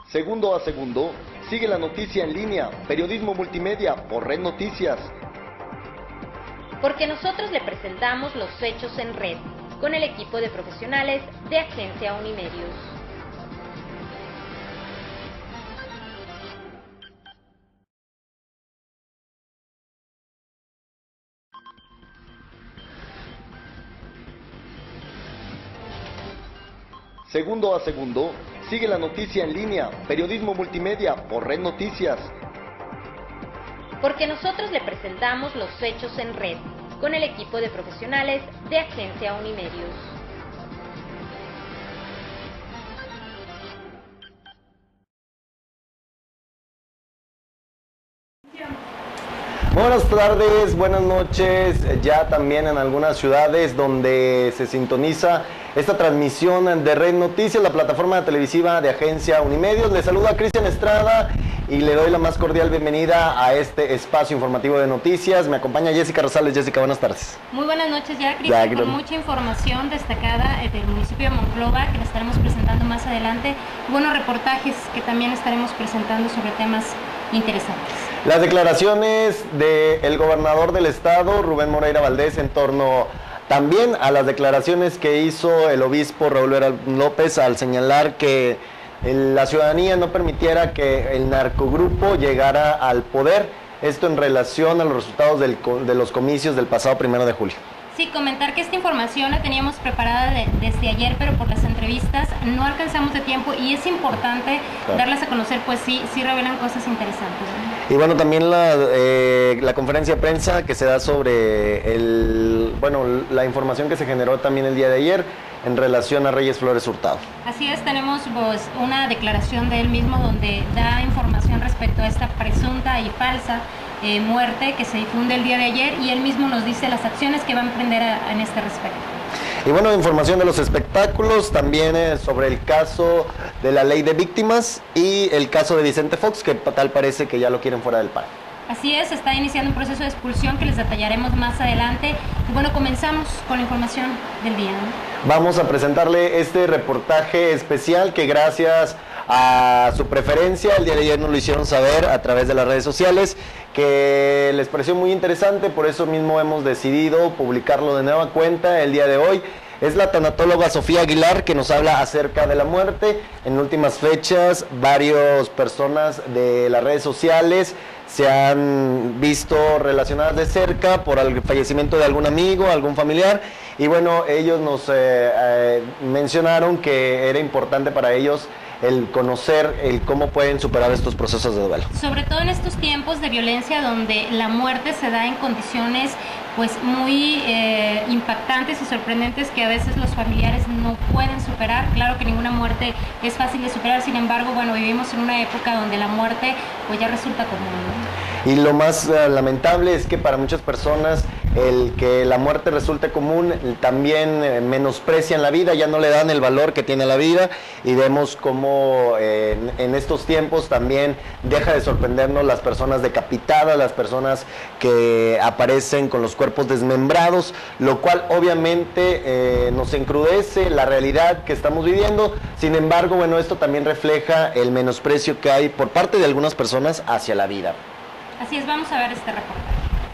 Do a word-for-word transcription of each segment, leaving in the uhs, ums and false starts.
Segundo a segundo, sigue la noticia en línea, periodismo multimedia por Red Noticias. Porque nosotros le presentamos los hechos en red, con el equipo de profesionales de Agencia Unimedios. Segundo a segundo, sigue la noticia en línea, periodismo multimedia por Red Noticias. Porque nosotros le presentamos los hechos en red, con el equipo de profesionales de Agencia Unimedios. Buenas tardes, buenas noches, ya también en algunas ciudades donde se sintoniza esta transmisión de Red Noticias, la plataforma televisiva de Agencia Unimedios. Les saluda Cristian Estrada y le doy la más cordial bienvenida a este espacio informativo de noticias. Me acompaña Jessica Rosales. Jessica, buenas tardes. Muy buenas noches ya, Cristian, con mucha información destacada del municipio de Monclova que le estaremos presentando más adelante. Buenos reportajes que también estaremos presentando sobre temas interesantes. Las declaraciones del gobernador del estado, Rubén Moreira Valdés, en torno también a las declaraciones que hizo el obispo Raúl Vera López al señalar que la ciudadanía no permitiera que el narcogrupo llegara al poder, esto en relación a los resultados del, de los comicios del pasado primero de julio. Sí, comentar que esta información la teníamos preparada de, desde ayer, pero por las entrevistas no alcanzamos de tiempo y es importante claro. darlas a conocer, pues sí, sí revelan cosas interesantes, ¿no? Y bueno, también la, eh, la conferencia de prensa que se da sobre el, bueno, la información que se generó también el día de ayer en relación a Reyes Flores Hurtado. Así es, tenemos pues una declaración de él mismo donde da información respecto a esta presunta y falsa eh, muerte que se difunde el día de ayer y él mismo nos dice las acciones que va a emprender a, en este respecto. Y bueno, información de los espectáculos, también eh, sobre el caso de la ley de víctimas y el caso de Vicente Fox, que tal parece que ya lo quieren fuera del P A N. Así es, está iniciando un proceso de expulsión que les detallaremos más adelante. Y bueno, comenzamos con la información del día, ¿no? Vamos a presentarle este reportaje especial que gracias a su preferencia, el día de ayer nos lo hicieron saber a través de las redes sociales, que les pareció muy interesante, por eso mismo hemos decidido publicarlo de nueva cuenta el día de hoy. Es la tanatóloga Sofía Aguilar que nos habla acerca de la muerte. En últimas fechas, varias personas de las redes sociales se han visto relacionadas de cerca por el fallecimiento de algún amigo, algún familiar, y bueno, ellos nos eh, eh, mencionaron que era importante para ellos el conocer el cómo pueden superar estos procesos de duelo. Sobre todo en estos tiempos de violencia donde la muerte se da en condiciones pues muy eh, impactantes y sorprendentes que a veces los familiares no pueden superar. Claro que ninguna muerte es fácil de superar, sin embargo, bueno, vivimos en una época donde la muerte pues ya resulta común, ¿no? Y lo más uh, lamentable es que para muchas personas el que la muerte resulte común también eh, menosprecian la vida, ya no le dan el valor que tiene la vida, y vemos cómo eh, en, en estos tiempos también deja de sorprendernos las personas decapitadas, las personas que aparecen con los cuerpos desmembrados, lo cual obviamente eh, nos encrudece la realidad que estamos viviendo. Sin embargo, bueno, esto también refleja el menosprecio que hay por parte de algunas personas hacia la vida. Así es, vamos a ver este reportaje.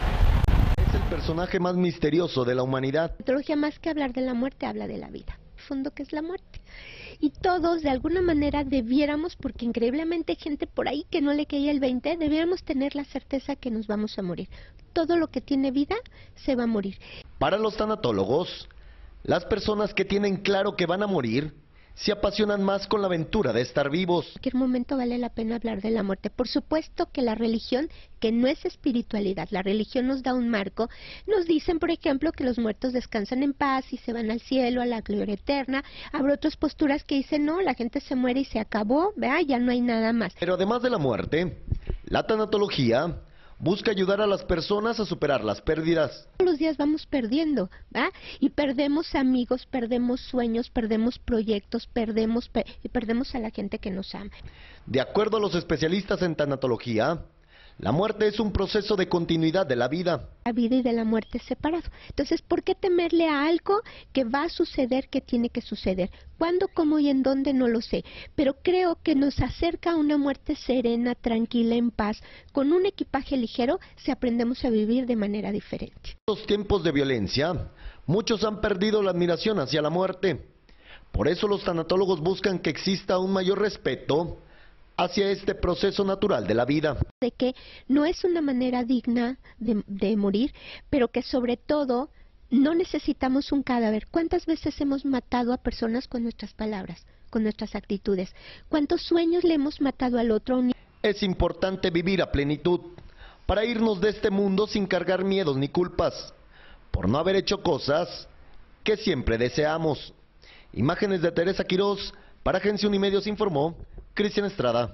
Es el personaje más misterioso de la humanidad. La teología, más que hablar de la muerte, habla de la vida, el fondo que es la muerte. Y todos, de alguna manera, debiéramos, porque increíblemente hay gente por ahí que no le caía el veinte, debiéramos tener la certeza que nos vamos a morir. Todo lo que tiene vida se va a morir. Para los tanatólogos, las personas que tienen claro que van a morir se apasionan más con la aventura de estar vivos. En cualquier momento vale la pena hablar de la muerte. Por supuesto que la religión, que no es espiritualidad, la religión nos da un marco. Nos dicen, por ejemplo, que los muertos descansan en paz y se van al cielo, a la gloria eterna. Habrá otras posturas que dicen, no, la gente se muere y se acabó, ¿verdad? Ya no hay nada más. Pero además de la muerte, la tanatología busca ayudar a las personas a superar las pérdidas. Todos los días vamos perdiendo, ¿va? Y perdemos amigos, perdemos sueños, perdemos proyectos, perdemos, per y perdemos a la gente que nos ama. De acuerdo a los especialistas en tanatología, La muerte es un proceso de continuidad de la vida. La vida y de la muerte separado. Entonces, ¿por qué temerle a algo que va a suceder, que tiene que suceder? ¿Cuándo, cómo y en dónde? No lo sé. Pero creo que nos acerca a una muerte serena, tranquila, en paz. Con un equipaje ligero, si aprendemos a vivir de manera diferente. En los tiempos de violencia, muchos han perdido la admiración hacia la muerte. Por eso los tanatólogos buscan que exista un mayor respeto hacia este proceso natural de la vida. De que no es una manera digna de, de morir, pero que sobre todo no necesitamos un cadáver. ¿Cuántas veces hemos matado a personas con nuestras palabras, con nuestras actitudes? ¿Cuántos sueños le hemos matado al otro? Es importante vivir a plenitud, para irnos de este mundo sin cargar miedos ni culpas, por no haber hecho cosas que siempre deseamos. Imágenes de Teresa Quirós, para Agencia Unimedios informó Cristian Estrada.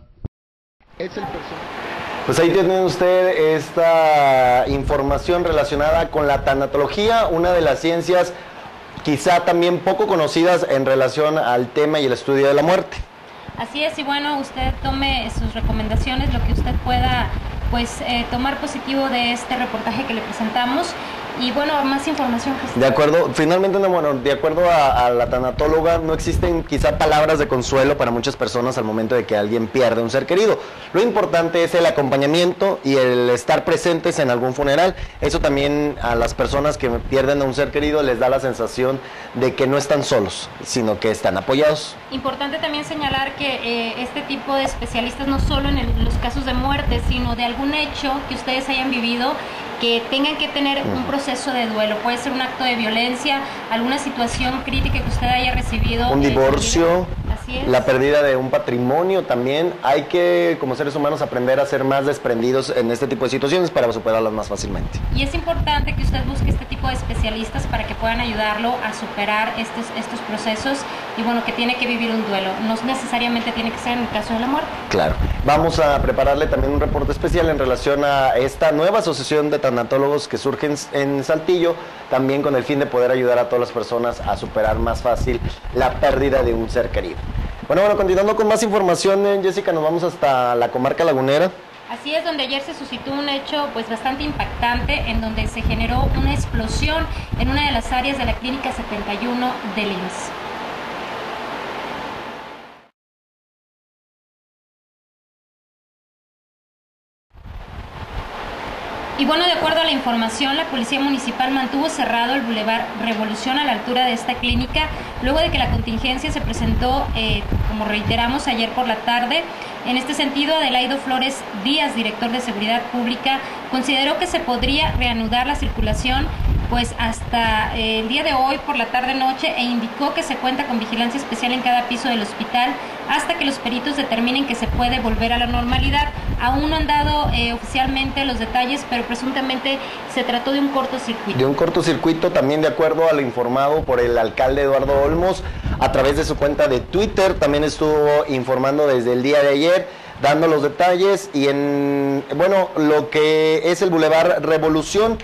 Es el personaje. Pues ahí tiene usted esta información relacionada con la tanatología, una de las ciencias quizá también poco conocidas en relación al tema y el estudio de la muerte. Así es, y bueno, usted tome sus recomendaciones, lo que usted pueda pues eh, tomar positivo de este reportaje que le presentamos. Y bueno, más información. De acuerdo, finalmente, no, bueno, de acuerdo a, a la tanatóloga, no existen quizá palabras de consuelo para muchas personas al momento de que alguien pierde un ser querido. Lo importante es el acompañamiento y el estar presentes en algún funeral. Eso también a las personas que pierden a un ser querido les da la sensación de que no están solos, sino que están apoyados. Importante también señalar que eh, este tipo de especialistas no solo en, el, en los casos de muerte, sino de algún hecho que ustedes hayan vivido, que tengan que tener un proceso de duelo. Puede ser un acto de violencia, alguna situación crítica que usted haya recibido. Un divorcio, así es. La pérdida de un patrimonio también. Hay que, como seres humanos, aprender a ser más desprendidos en este tipo de situaciones para superarlas más fácilmente. Y es importante que usted busque este tipo de especialistas para que puedan ayudarlo a superar estos, estos procesos y bueno, que tiene que vivir un duelo. No necesariamente tiene que ser en el caso de la muerte. Claro. Vamos a prepararle también un reporte especial en relación a esta nueva asociación de tanatólogos que surge en, en Saltillo, también con el fin de poder ayudar a todas las personas a superar más fácil la pérdida de un ser querido. Bueno, bueno, continuando con más información, eh, Jessica, nos vamos hasta la comarca lagunera. Así es, donde ayer se suscitó un hecho pues bastante impactante, en donde se generó una explosión en una de las áreas de la Clínica setenta y uno del I M S S. Y bueno, de acuerdo a la información, la Policía Municipal mantuvo cerrado el Boulevard Revolución a la altura de esta clínica, luego de que la contingencia se presentó, eh, como reiteramos, ayer por la tarde. En este sentido, Adelaido Flores Díaz, director de Seguridad Pública, consideró que se podría reanudar la circulación pues hasta eh, el día de hoy por la tarde-noche, e indicó que se cuenta con vigilancia especial en cada piso del hospital hasta que los peritos determinen que se puede volver a la normalidad. Aún no han dado eh, oficialmente los detalles, pero presuntamente se trató de un cortocircuito. De un cortocircuito, también de acuerdo a lo informado por el alcalde Eduardo Olmos, a través de su cuenta de Twitter, también estuvo informando desde el día de ayer, dando los detalles, y en, bueno, lo que es el Boulevard Revolución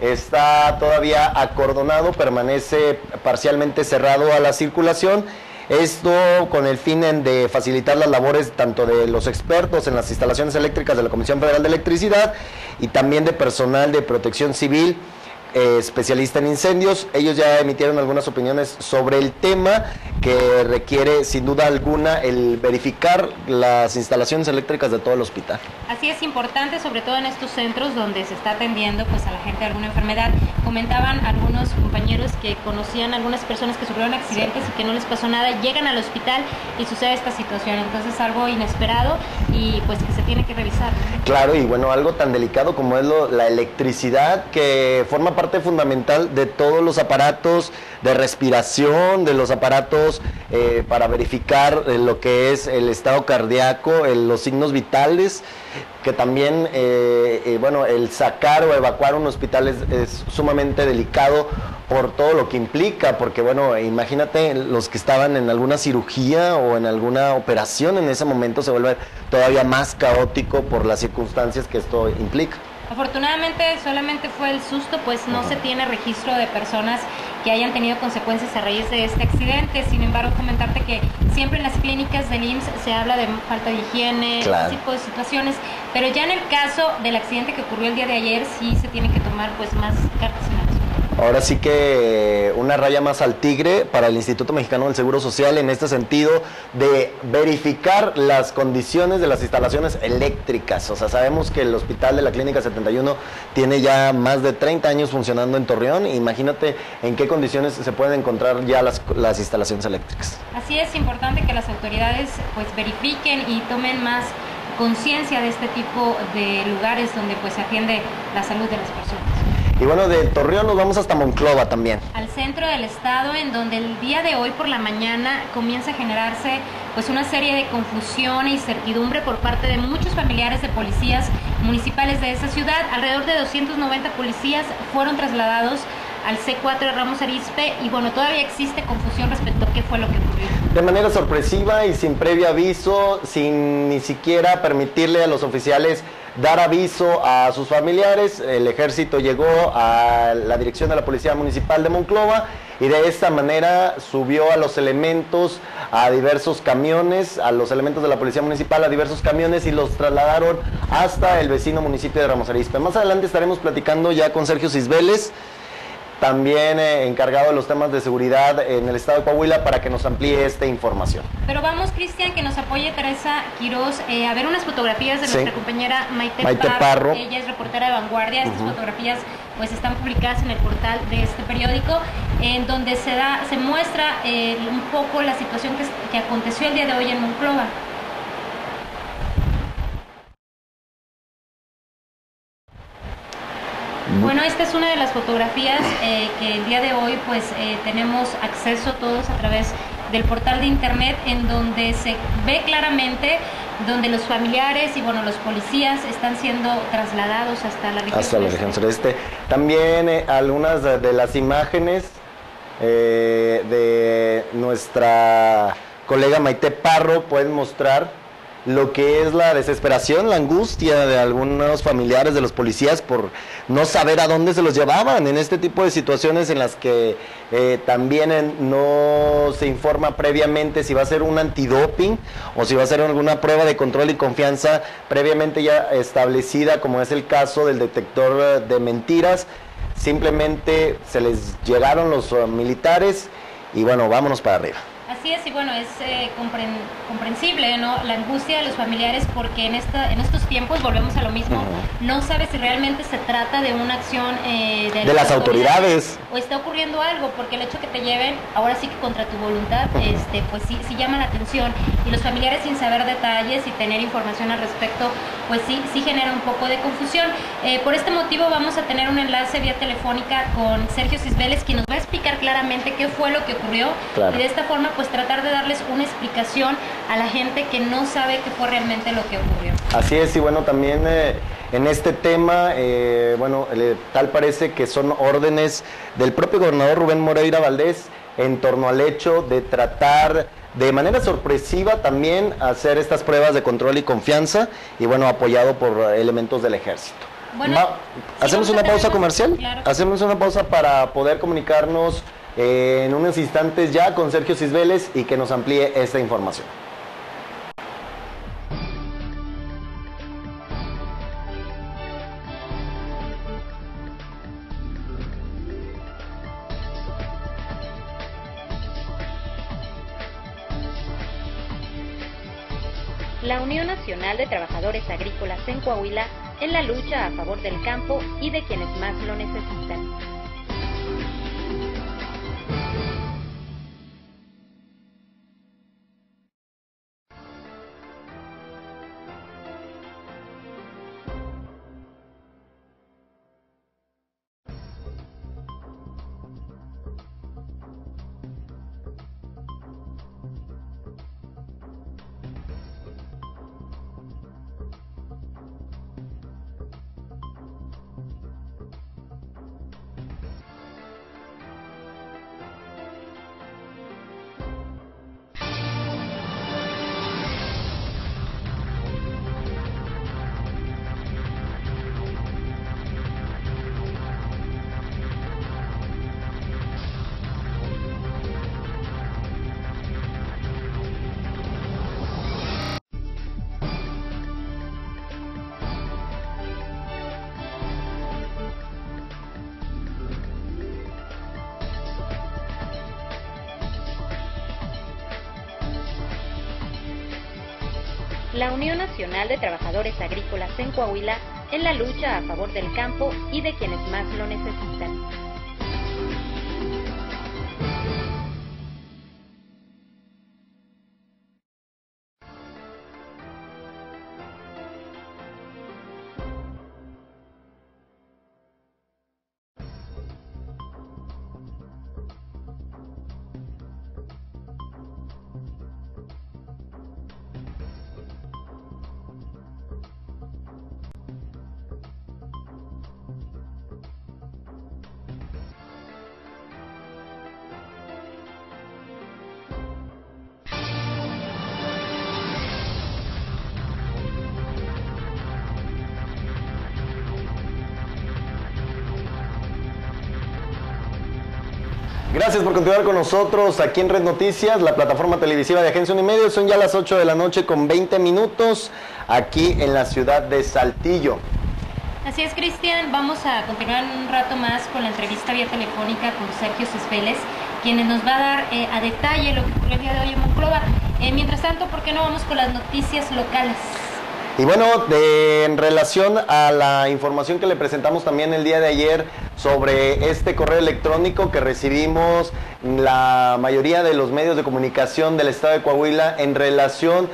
está todavía acordonado, permanece parcialmente cerrado a la circulación. Esto con el fin de facilitar las labores tanto de los expertos en las instalaciones eléctricas de la Comisión Federal de Electricidad y también de personal de protección civil, eh, especialista en incendios. Ellos ya emitieron algunas opiniones sobre el tema, que requiere sin duda alguna el verificar las instalaciones eléctricas de todo el hospital. Así es, importante, sobre todo en estos centros donde se está atendiendo pues a la gente de alguna enfermedad. Comentaban algunos compañeros que conocían a algunas personas que sufrieron accidentes, sí, y que no les pasó nada, llegan al hospital y sucede esta situación. Entonces, algo inesperado y pues que se tiene que revisar. Claro, y bueno, algo tan delicado como es lo, la electricidad, que forma parte fundamental de todos los aparatos de respiración, de los aparatos eh, para verificar eh, lo que es el estado cardíaco, el, los signos vitales, que también, eh, eh, bueno, el sacar o evacuar un hospital es, es sumamente delicado por todo lo que implica, porque bueno, imagínate los que estaban en alguna cirugía o en alguna operación, en ese momento se vuelve todavía más caótico por las circunstancias que esto implica. Afortunadamente solamente fue el susto, pues no uh-huh. se tiene registro de personas que hayan tenido consecuencias a raíz de este accidente. Sin embargo, comentarte que siempre en las clínicas del I M S S se habla de falta de higiene, claro. ese tipo de situaciones, pero ya en el caso del accidente que ocurrió el día de ayer sí se tienen que tomar pues más cartas en el asunto. Ahora sí que una raya más al tigre para el Instituto Mexicano del Seguro Social en este sentido de verificar las condiciones de las instalaciones eléctricas. O sea, sabemos que el hospital de la Clínica setenta y uno tiene ya más de treinta años funcionando en Torreón. Imagínate en qué condiciones se pueden encontrar ya las, las instalaciones eléctricas. Así es importante que las autoridades pues verifiquen y tomen más conciencia de este tipo de lugares donde pues se atiende la salud de las personas. Y bueno, de Torreón nos vamos hasta Monclova también. Al centro del estado, en donde el día de hoy por la mañana comienza a generarse pues una serie de confusión e incertidumbre por parte de muchos familiares de policías municipales de esa ciudad. Alrededor de doscientos noventa policías fueron trasladados al C cuatro de Ramos Arizpe y bueno, todavía existe confusión respecto a qué fue lo que ocurrió. De manera sorpresiva y sin previo aviso, sin ni siquiera permitirle a los oficiales dar aviso a sus familiares, el ejército llegó a la dirección de la Policía Municipal de Monclova y de esta manera subió a los elementos a diversos camiones, a los elementos de la Policía Municipal a diversos camiones y los trasladaron hasta el vecino municipio de Ramos Arizpe. Más adelante estaremos platicando ya con Sergio Cisbeles, también eh, encargado de los temas de seguridad en el estado de Coahuila, para que nos amplíe esta información. Pero vamos, Cristian, que nos apoye Teresa Quiroz, eh, a ver unas fotografías de sí. nuestra compañera Maite, Maite Parro. Parro. Ella es reportera de Vanguardia. Estas uh-huh. fotografías pues están publicadas en el portal de este periódico, en donde se da, se muestra eh, un poco la situación que, que aconteció el día de hoy en Monclova. Bueno, esta es una de las fotografías eh, que el día de hoy pues eh, tenemos acceso todos a través del portal de internet, en donde se ve claramente donde los familiares y bueno los policías están siendo trasladados hasta la región hasta la región sureste. También eh, algunas de, de las imágenes eh, de nuestra colega Maite Parro pueden mostrar lo que es la desesperación, la angustia de algunos familiares de los policías por no saber a dónde se los llevaban en este tipo de situaciones en las que eh, también en, no se informa previamente si va a ser un antidoping o si va a ser alguna prueba de control y confianza previamente ya establecida, como es el caso del detector de mentiras. Simplemente se les llegaron los uh, militares y bueno, vámonos para arriba. Así es, y bueno, es eh, compren, comprensible, ¿no? La angustia de los familiares, porque en esta en estos tiempos, volvemos a lo mismo, uh-huh. no sabes si realmente se trata de una acción eh, de, de las autoridades o está ocurriendo algo, porque el hecho que te lleven, ahora sí que contra tu voluntad, uh-huh. este pues sí, sí llama la atención, y los familiares sin saber detalles y tener información al respecto, pues sí, sí genera un poco de confusión. Eh, por este motivo vamos a tener un enlace vía telefónica con Sergio Cisbeles, quien nos va a explicar claramente qué fue lo que ocurrió, claro. y de esta forma pues tratar de darles una explicación a la gente que no sabe qué fue realmente lo que ocurrió. Así es, y bueno, también eh, en este tema, eh, bueno, eh, tal parece que son órdenes del propio gobernador Rubén Moreira Valdés en torno al hecho de tratar de manera sorpresiva también hacer estas pruebas de control y confianza, y bueno, apoyado por elementos del ejército. Bueno, Va, ¿hacemos una pausa comercial? Claro. Hacemos una pausa para poder comunicarnos Eh, en unos instantes ya con Sergio Cisbeles y que nos amplíe esta información. La Unión Nacional de Trabajadores Agrícolas en Coahuila en la lucha a favor del campo y de quienes más lo necesitan. la Unión Nacional de Trabajadores Agrícolas en Coahuila en la lucha a favor del campo y de quienes más lo necesitan. Gracias por continuar con nosotros aquí en Red Noticias, la plataforma televisiva de Agencia Unimedio. Son ya las ocho de la noche con veinte minutos aquí en la ciudad de Saltillo. Así es, Cristian. Vamos a continuar un rato más con la entrevista vía telefónica con Sergio Céspedes, quien nos va a dar eh, a detalle lo que ocurrió el día de hoy en Monclova. Eh, mientras tanto, ¿por qué no vamos con las noticias locales? Y bueno, de, en relación a la información que le presentamos también el día de ayer sobre este correo electrónico que recibimos la mayoría de los medios de comunicación del estado de Coahuila en relación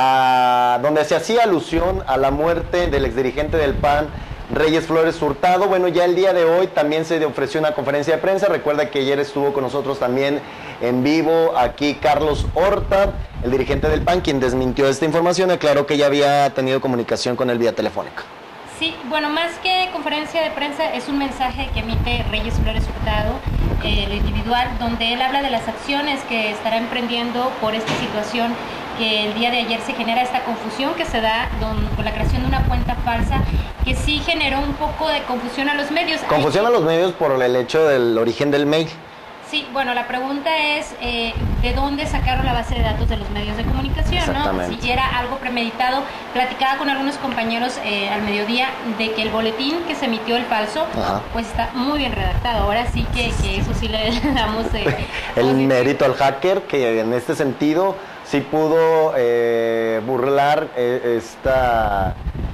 a donde se hacía alusión a la muerte del exdirigente del P A N, Reyes Flores Hurtado. Bueno, ya el día de hoy también se ofreció una conferencia de prensa. Recuerda que ayer estuvo con nosotros también en vivo aquí Carlos Horta, el dirigente del P A N, quien desmintió esta información, aclaró que ya había tenido comunicación con él vía telefónica. Sí, bueno, más que conferencia de prensa, es un mensaje que emite Reyes Flores Hurtado, eh, lo individual, donde él habla de las acciones que estará emprendiendo por esta situación, que el día de ayer se genera esta confusión que se da don, con la creación de una cuenta falsa, que sí generó un poco de confusión a los medios. Confusión a los medios por el hecho del origen del mail. Sí, bueno, la pregunta es eh, ¿de dónde sacaron la base de datos de los medios de comunicación? ¿No? Si era algo premeditado. Platicaba con algunos compañeros eh, al mediodía de que el boletín que se emitió, el falso, Ajá. pues está muy bien redactado. Ahora sí que, que eso sí le damos eh, el positivo. Mérito al hacker, que en este sentido sí pudo eh, burlar eh, esta...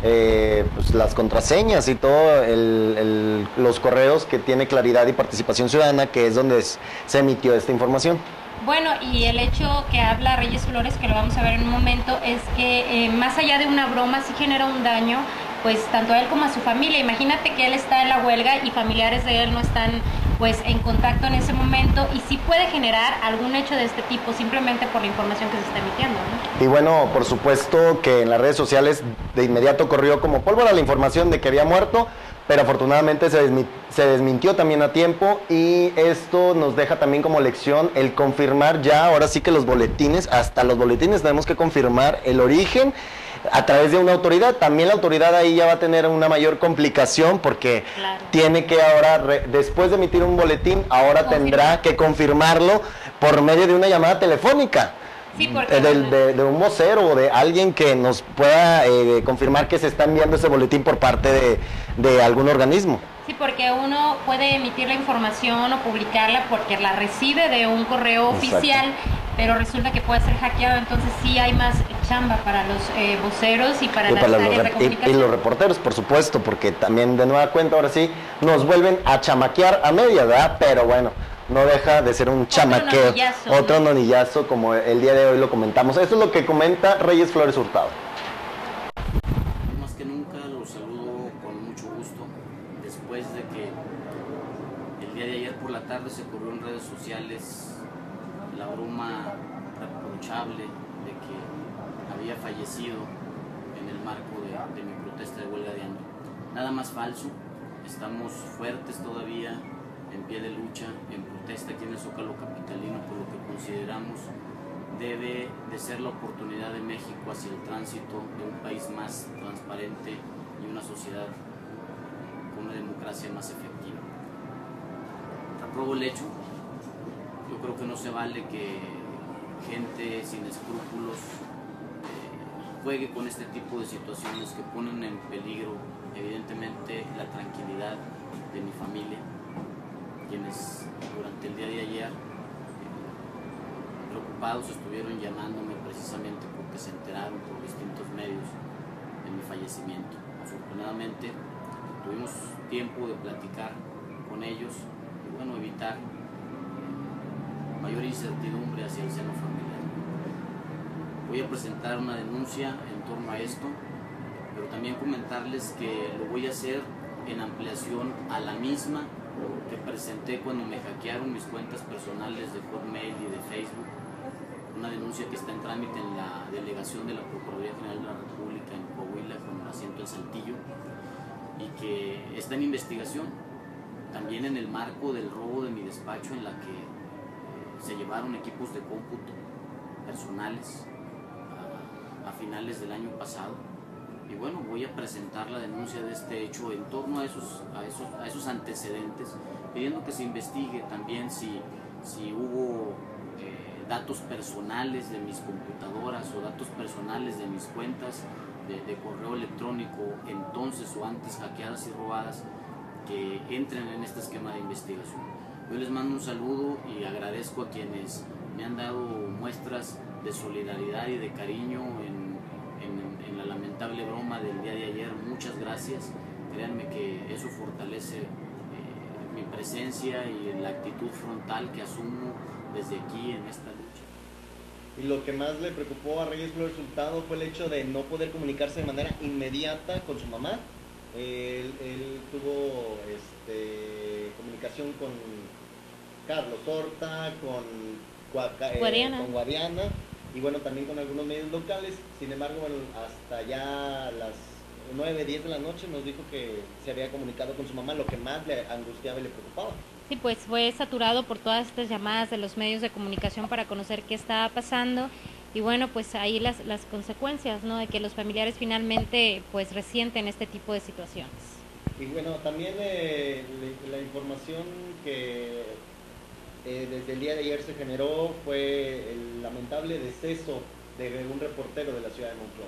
Eh, pues las contraseñas y todo, el, el, los correos que tiene Claridad y Participación Ciudadana, que es donde es, se emitió esta información. Bueno, y el hecho que habla Reyes Flores, que lo vamos a ver en un momento, es que eh, más allá de una broma sí genera un daño, pues tanto a él como a su familia. Imagínate que él está en la huelga y familiares de él no están pues en contacto en ese momento, y sí puede generar algún hecho de este tipo simplemente por la información que se está emitiendo, ¿no? Y bueno, por supuesto que en las redes sociales de inmediato corrió como pólvora la información de que había muerto, pero afortunadamente se, desmi se desmintió también a tiempo, y esto nos deja también como lección el confirmar ya, ahora sí que los boletines, hasta los boletines tenemos que confirmar el origen a través de una autoridad. También la autoridad ahí ya va a tener una mayor complicación porque claro. tiene que ahora, re, después de emitir un boletín, ahora Confirma. tendrá que confirmarlo por medio de una llamada telefónica. Sí, porque... de, de, de un vocero o de alguien que nos pueda eh, confirmar que se está enviando ese boletín por parte de, de algún organismo. Sí, porque uno puede emitir la información o publicarla porque la recibe de un correo Exacto. oficial, pero resulta que puede ser hackeado, entonces sí hay más chamba para los eh, voceros y para y las para áreas los, de comunicación. Y, y los reporteros, por supuesto, porque también de nueva cuenta ahora sí nos vuelven a chamaquear a media, ¿verdad? Pero bueno, no deja de ser un chamaqueo, otro nonillazo, otro ¿no? nonillazo, como el día de hoy lo comentamos. Esto es lo que comenta Reyes Flores Hurtado. Más que nunca los saludo con mucho gusto, después de que el día de ayer por la tarde se corrió en redes sociales la broma reprochable de que había fallecido en el marco de, de mi protesta de huelga de hambre. Nada más falso, estamos fuertes todavía, en pie de lucha, en protesta aquí en el Zócalo capitalino por lo que consideramos debe de ser la oportunidad de México hacia el tránsito de un país más transparente y una sociedad con una democracia más efectiva. Apruebo el hecho. Yo creo que no se vale que gente sin escrúpulos eh, juegue con este tipo de situaciones que ponen en peligro evidentemente la tranquilidad de mi familia, quienes durante el día de ayer eh, preocupados estuvieron llamándome precisamente porque que se enteraron por distintos medios de mi fallecimiento. Afortunadamente tuvimos tiempo de platicar con ellos y bueno, evitar mayor incertidumbre hacia el seno familiar. Voy a presentar una denuncia en torno a esto, pero también comentarles que lo voy a hacer en ampliación a la misma que presenté cuando me hackearon mis cuentas personales de Hotmail y de Facebook, una denuncia que está en trámite en la delegación de la Procuraduría General de la República en Coahuila con asiento en Saltillo y que está en investigación, también en el marco del robo de mi despacho en la que eh, se llevaron equipos de cómputo personales a, a finales del año pasado. Y bueno, voy a presentar la denuncia de este hecho en torno a esos, a esos, a esos antecedentes, pidiendo que se investigue también si, si hubo eh, datos personales de mis computadoras o datos personales de mis cuentas de, de correo electrónico entonces o antes hackeadas y robadas que entren en este esquema de investigación. Yo les mando un saludo y agradezco a quienes me han dado muestras de solidaridad y de cariño en En, en la lamentable broma del día de ayer. Muchas gracias, créanme que eso fortalece eh, mi presencia y la actitud frontal que asumo desde aquí en esta lucha. Y lo que más le preocupó a Reyes por el resultado fue el hecho de no poder comunicarse de manera inmediata con su mamá. Él, él tuvo este, comunicación con Carlos Horta, con, Guaca, eh, Guadiana. con Guadiana, y bueno, también con algunos medios locales. Sin embargo, bueno, hasta ya las nueve, diez de la noche nos dijo que se había comunicado con su mamá, lo que más le angustiaba y le preocupaba. Sí, pues fue saturado por todas estas llamadas de los medios de comunicación para conocer qué estaba pasando y bueno, pues ahí las, las consecuencias, ¿no?, de que los familiares finalmente pues resienten este tipo de situaciones. Y bueno, también eh, la información que Eh, desde el día de ayer se generó fue el lamentable deceso de un reportero de la ciudad de Monclova.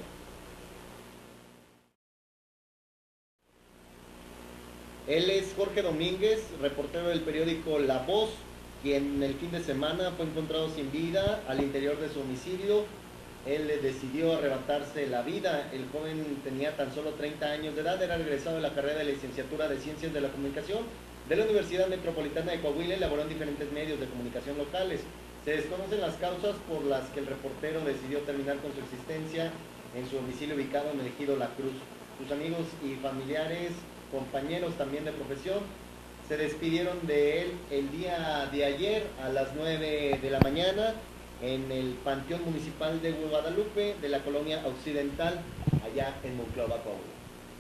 Él es Jorge Domínguez, reportero del periódico La Voz, quien el fin de semana fue encontrado sin vida al interior de su domicilio. Él decidió arrebatarse la vida. El joven tenía tan solo treinta años de edad, era egresado de la carrera de licenciatura de Ciencias de la Comunicación de la Universidad Metropolitana de Coahuila y laboró en diferentes medios de comunicación locales. Se desconocen las causas por las que el reportero decidió terminar con su existencia en su domicilio ubicado en el ejido La Cruz. Sus amigos y familiares, compañeros también de profesión, se despidieron de él el día de ayer a las nueve de la mañana en el Panteón Municipal de Guadalupe de la Colonia Occidental, allá en Monclova, Coahuila.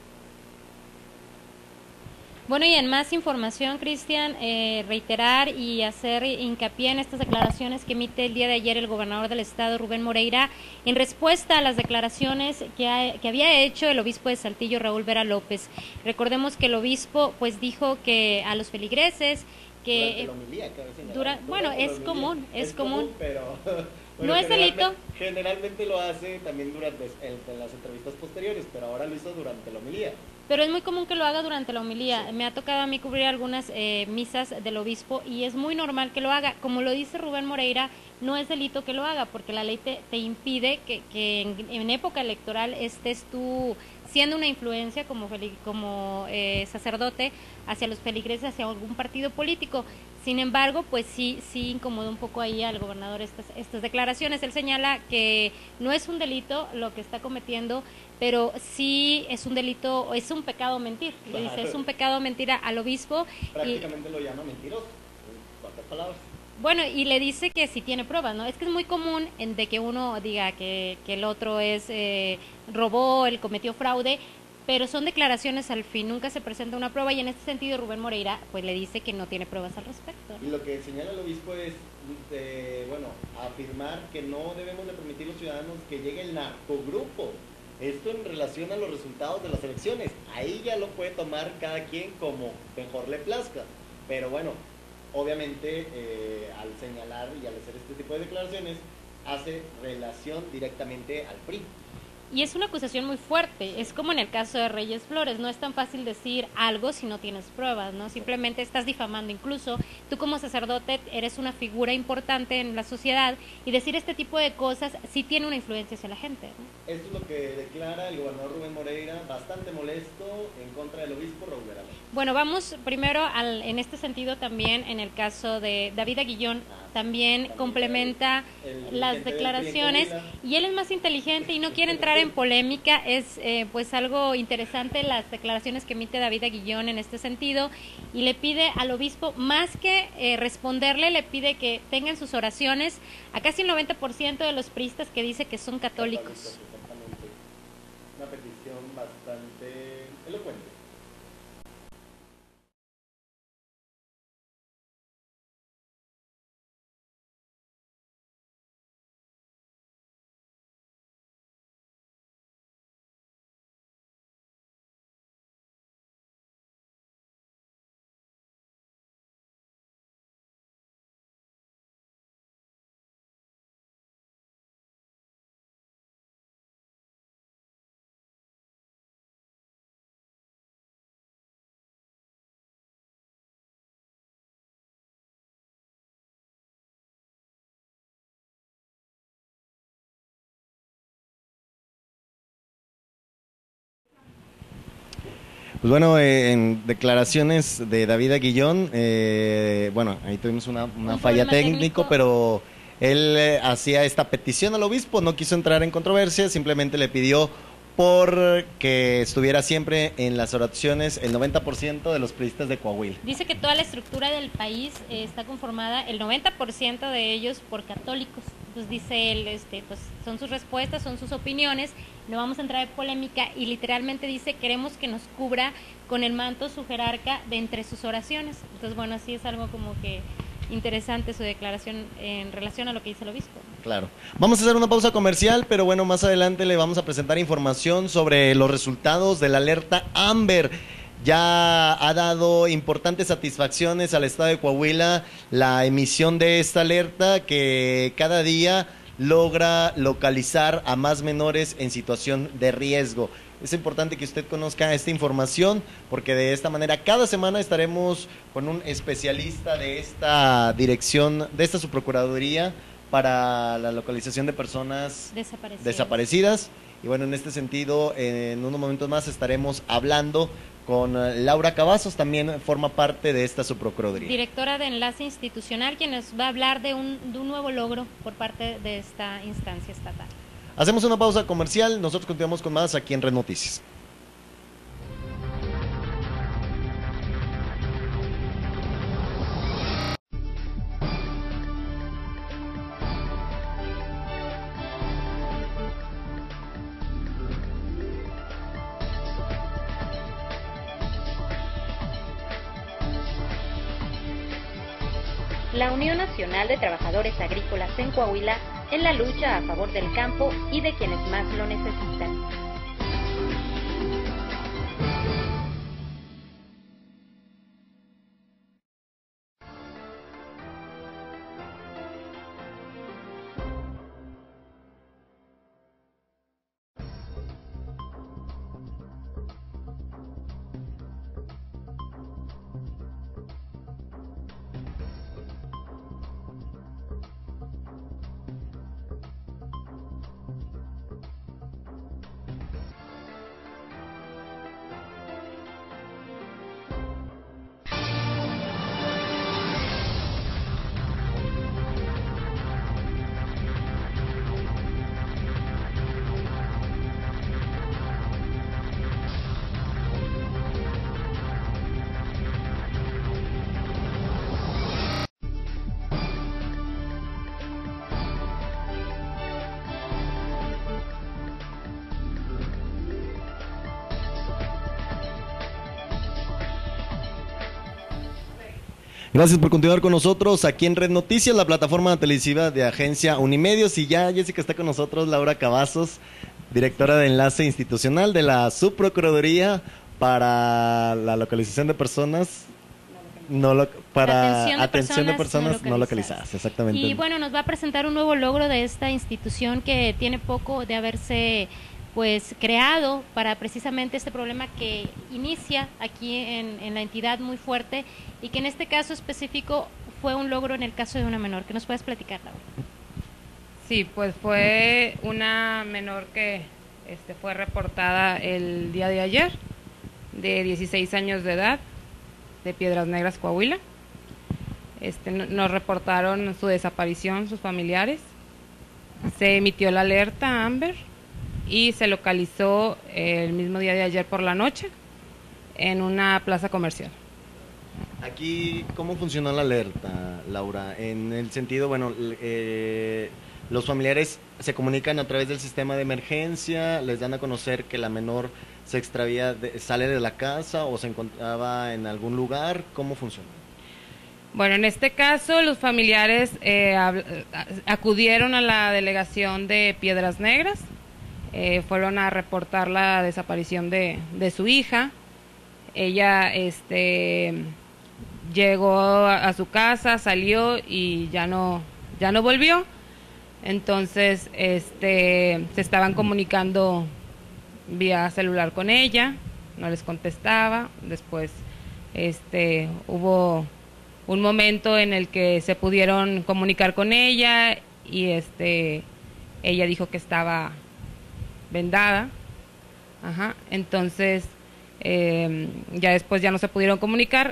Bueno, y en más información, Cristian, eh, reiterar y hacer hincapié en estas declaraciones que emite el día de ayer el gobernador del estado, Rubén Moreira, en respuesta a las declaraciones que, ha, que había hecho el obispo de Saltillo, Raúl Vera López. Recordemos que el obispo pues dijo que a los feligreses que... Durante la homilía, que a veces dura, bueno, es homilía, común, es, es común. común, pero... Bueno, ¿no es delito? Generalmente lo hace también durante en, en las entrevistas posteriores, pero ahora lo hizo durante la homilía. Pero es muy común que lo haga durante la homilía. Sí. Me ha tocado a mí cubrir algunas eh, misas del obispo y es muy normal que lo haga. Como lo dice Rubén Moreira, no es delito que lo haga porque la ley te, te impide que, que en, en época electoral estés tú siendo una influencia como, como eh, sacerdote hacia los feligreses, hacia algún partido político. Sin embargo, pues sí, sí incomodó un poco ahí al gobernador estas, estas declaraciones. Él señala que no es un delito lo que está cometiendo, pero sí es un delito, es un pecado mentir. Le dice, es un pecado mentir al obispo. Prácticamente y, lo llama mentiroso, en cuatro palabras. Bueno, y le dice que si tiene pruebas, ¿no? Es que es muy común en de que uno diga que, que el otro es eh, robó, él cometió fraude, pero son declaraciones al fin, nunca se presenta una prueba y en este sentido Rubén Moreira pues le dice que no tiene pruebas al respecto. Y lo que señala el obispo es, eh, bueno, afirmar que no debemos de permitir a los ciudadanos que llegue el narcogrupo. Esto en relación a los resultados de las elecciones. Ahí ya lo puede tomar cada quien como mejor le plazca. Pero bueno, obviamente eh, al señalar y al hacer este tipo de declaraciones, hace relación directamente al P R I. Y es una acusación muy fuerte, es como en el caso de Reyes Flores, no es tan fácil decir algo si no tienes pruebas, ¿no? Simplemente estás difamando. Incluso tú como sacerdote eres una figura importante en la sociedad y decir este tipo de cosas sí tiene una influencia hacia la gente, ¿no? Esto es lo que declara el gobernador Rubén Moreira, bastante molesto en contra del obispo Raúl Verano. Bueno, vamos primero al, en este sentido también en el caso de David Aguillón, también, también complementa el, el las declaraciones y él es más inteligente y no quiere entrar en polémica. Es eh, pues algo interesante las declaraciones que emite David Aguillón en este sentido y le pide al obispo, más que eh, responderle, le pide que tengan sus oraciones a casi el noventa por ciento de los priistas que dice que son católicos. católicos exactamente. Una petición bastante elocuente. Pues bueno, eh, en declaraciones de David Aguillón, eh, bueno, ahí tuvimos una, una Un falla técnico, técnico, pero él eh, hacía esta petición al obispo, no quiso entrar en controversia, simplemente le pidió por que estuviera siempre en las oraciones el noventa por ciento de los priistas de Coahuila. Dice que toda la estructura del país eh, está conformada, el noventa por ciento de ellos, por católicos. Entonces dice él, este, pues son sus respuestas, son sus opiniones, no vamos a entrar en polémica y literalmente dice, queremos que nos cubra con el manto su jerarca de entre sus oraciones. Entonces bueno, así es algo como que interesante su declaración en relación a lo que dice el obispo. Claro. Vamos a hacer una pausa comercial, pero bueno, más adelante le vamos a presentar información sobre los resultados de la alerta Amber. Ya ha dado importantes satisfacciones al estado de Coahuila la emisión de esta alerta que cada día logra localizar a más menores en situación de riesgo. Es importante que usted conozca esta información porque de esta manera cada semana estaremos con un especialista de esta dirección, de esta subprocuraduría para la localización de personas desaparecidas. desaparecidas. Y bueno, en este sentido, en unos momentos más estaremos hablando con Laura Cavazos, también forma parte de esta subprocuraduría. Directora de Enlace Institucional, quien nos va a hablar de un, de un nuevo logro por parte de esta instancia estatal. Hacemos una pausa comercial, nosotros continuamos con más aquí en Red Noticias. La Unión Nacional de Trabajadores Agrícolas en Coahuila en la lucha a favor del campo y de quienes más lo necesitan. Gracias por continuar con nosotros aquí en Red Noticias, la plataforma televisiva de Agencia Unimedios. Y ya Jessica está con nosotros, Laura Cavazos, directora de Enlace Institucional de la Subprocuraduría para la localización de personas, no lo, para atención de atención personas, de personas no no localizadas, exactamente. Y bueno, nos va a presentar un nuevo logro de esta institución que tiene poco de haberse pues creado para precisamente este problema que inicia aquí en, en la entidad muy fuerte y que en este caso específico fue un logro en el caso de una menor. ¿Qué nos puedes platicar, Laura? Sí, pues fue una menor que este, fue reportada el día de ayer, de dieciséis años de edad, de Piedras Negras, Coahuila. Este, nos reportaron su desaparición, sus familiares. Se emitió la alerta Amber y se localizó el mismo día de ayer por la noche en una plaza comercial. Aquí, ¿cómo funcionó la alerta, Laura? En el sentido, bueno, eh, los familiares se comunican a través del sistema de emergencia, les dan a conocer que la menor se extravía, de, sale de la casa o se encontraba en algún lugar. ¿Cómo funciona? Bueno, en este caso los familiares eh, acudieron a la delegación de Piedras Negras, eh, fueron a reportar la desaparición de, de su hija. Ella este, llegó a, a su casa, salió y ya no, ya no volvió. Entonces este, se estaban comunicando vía celular con ella, no les contestaba. Después este, hubo un momento en el que se pudieron comunicar con ella y este ella dijo que estaba vendada. Ajá. Entonces eh, ya después ya no se pudieron comunicar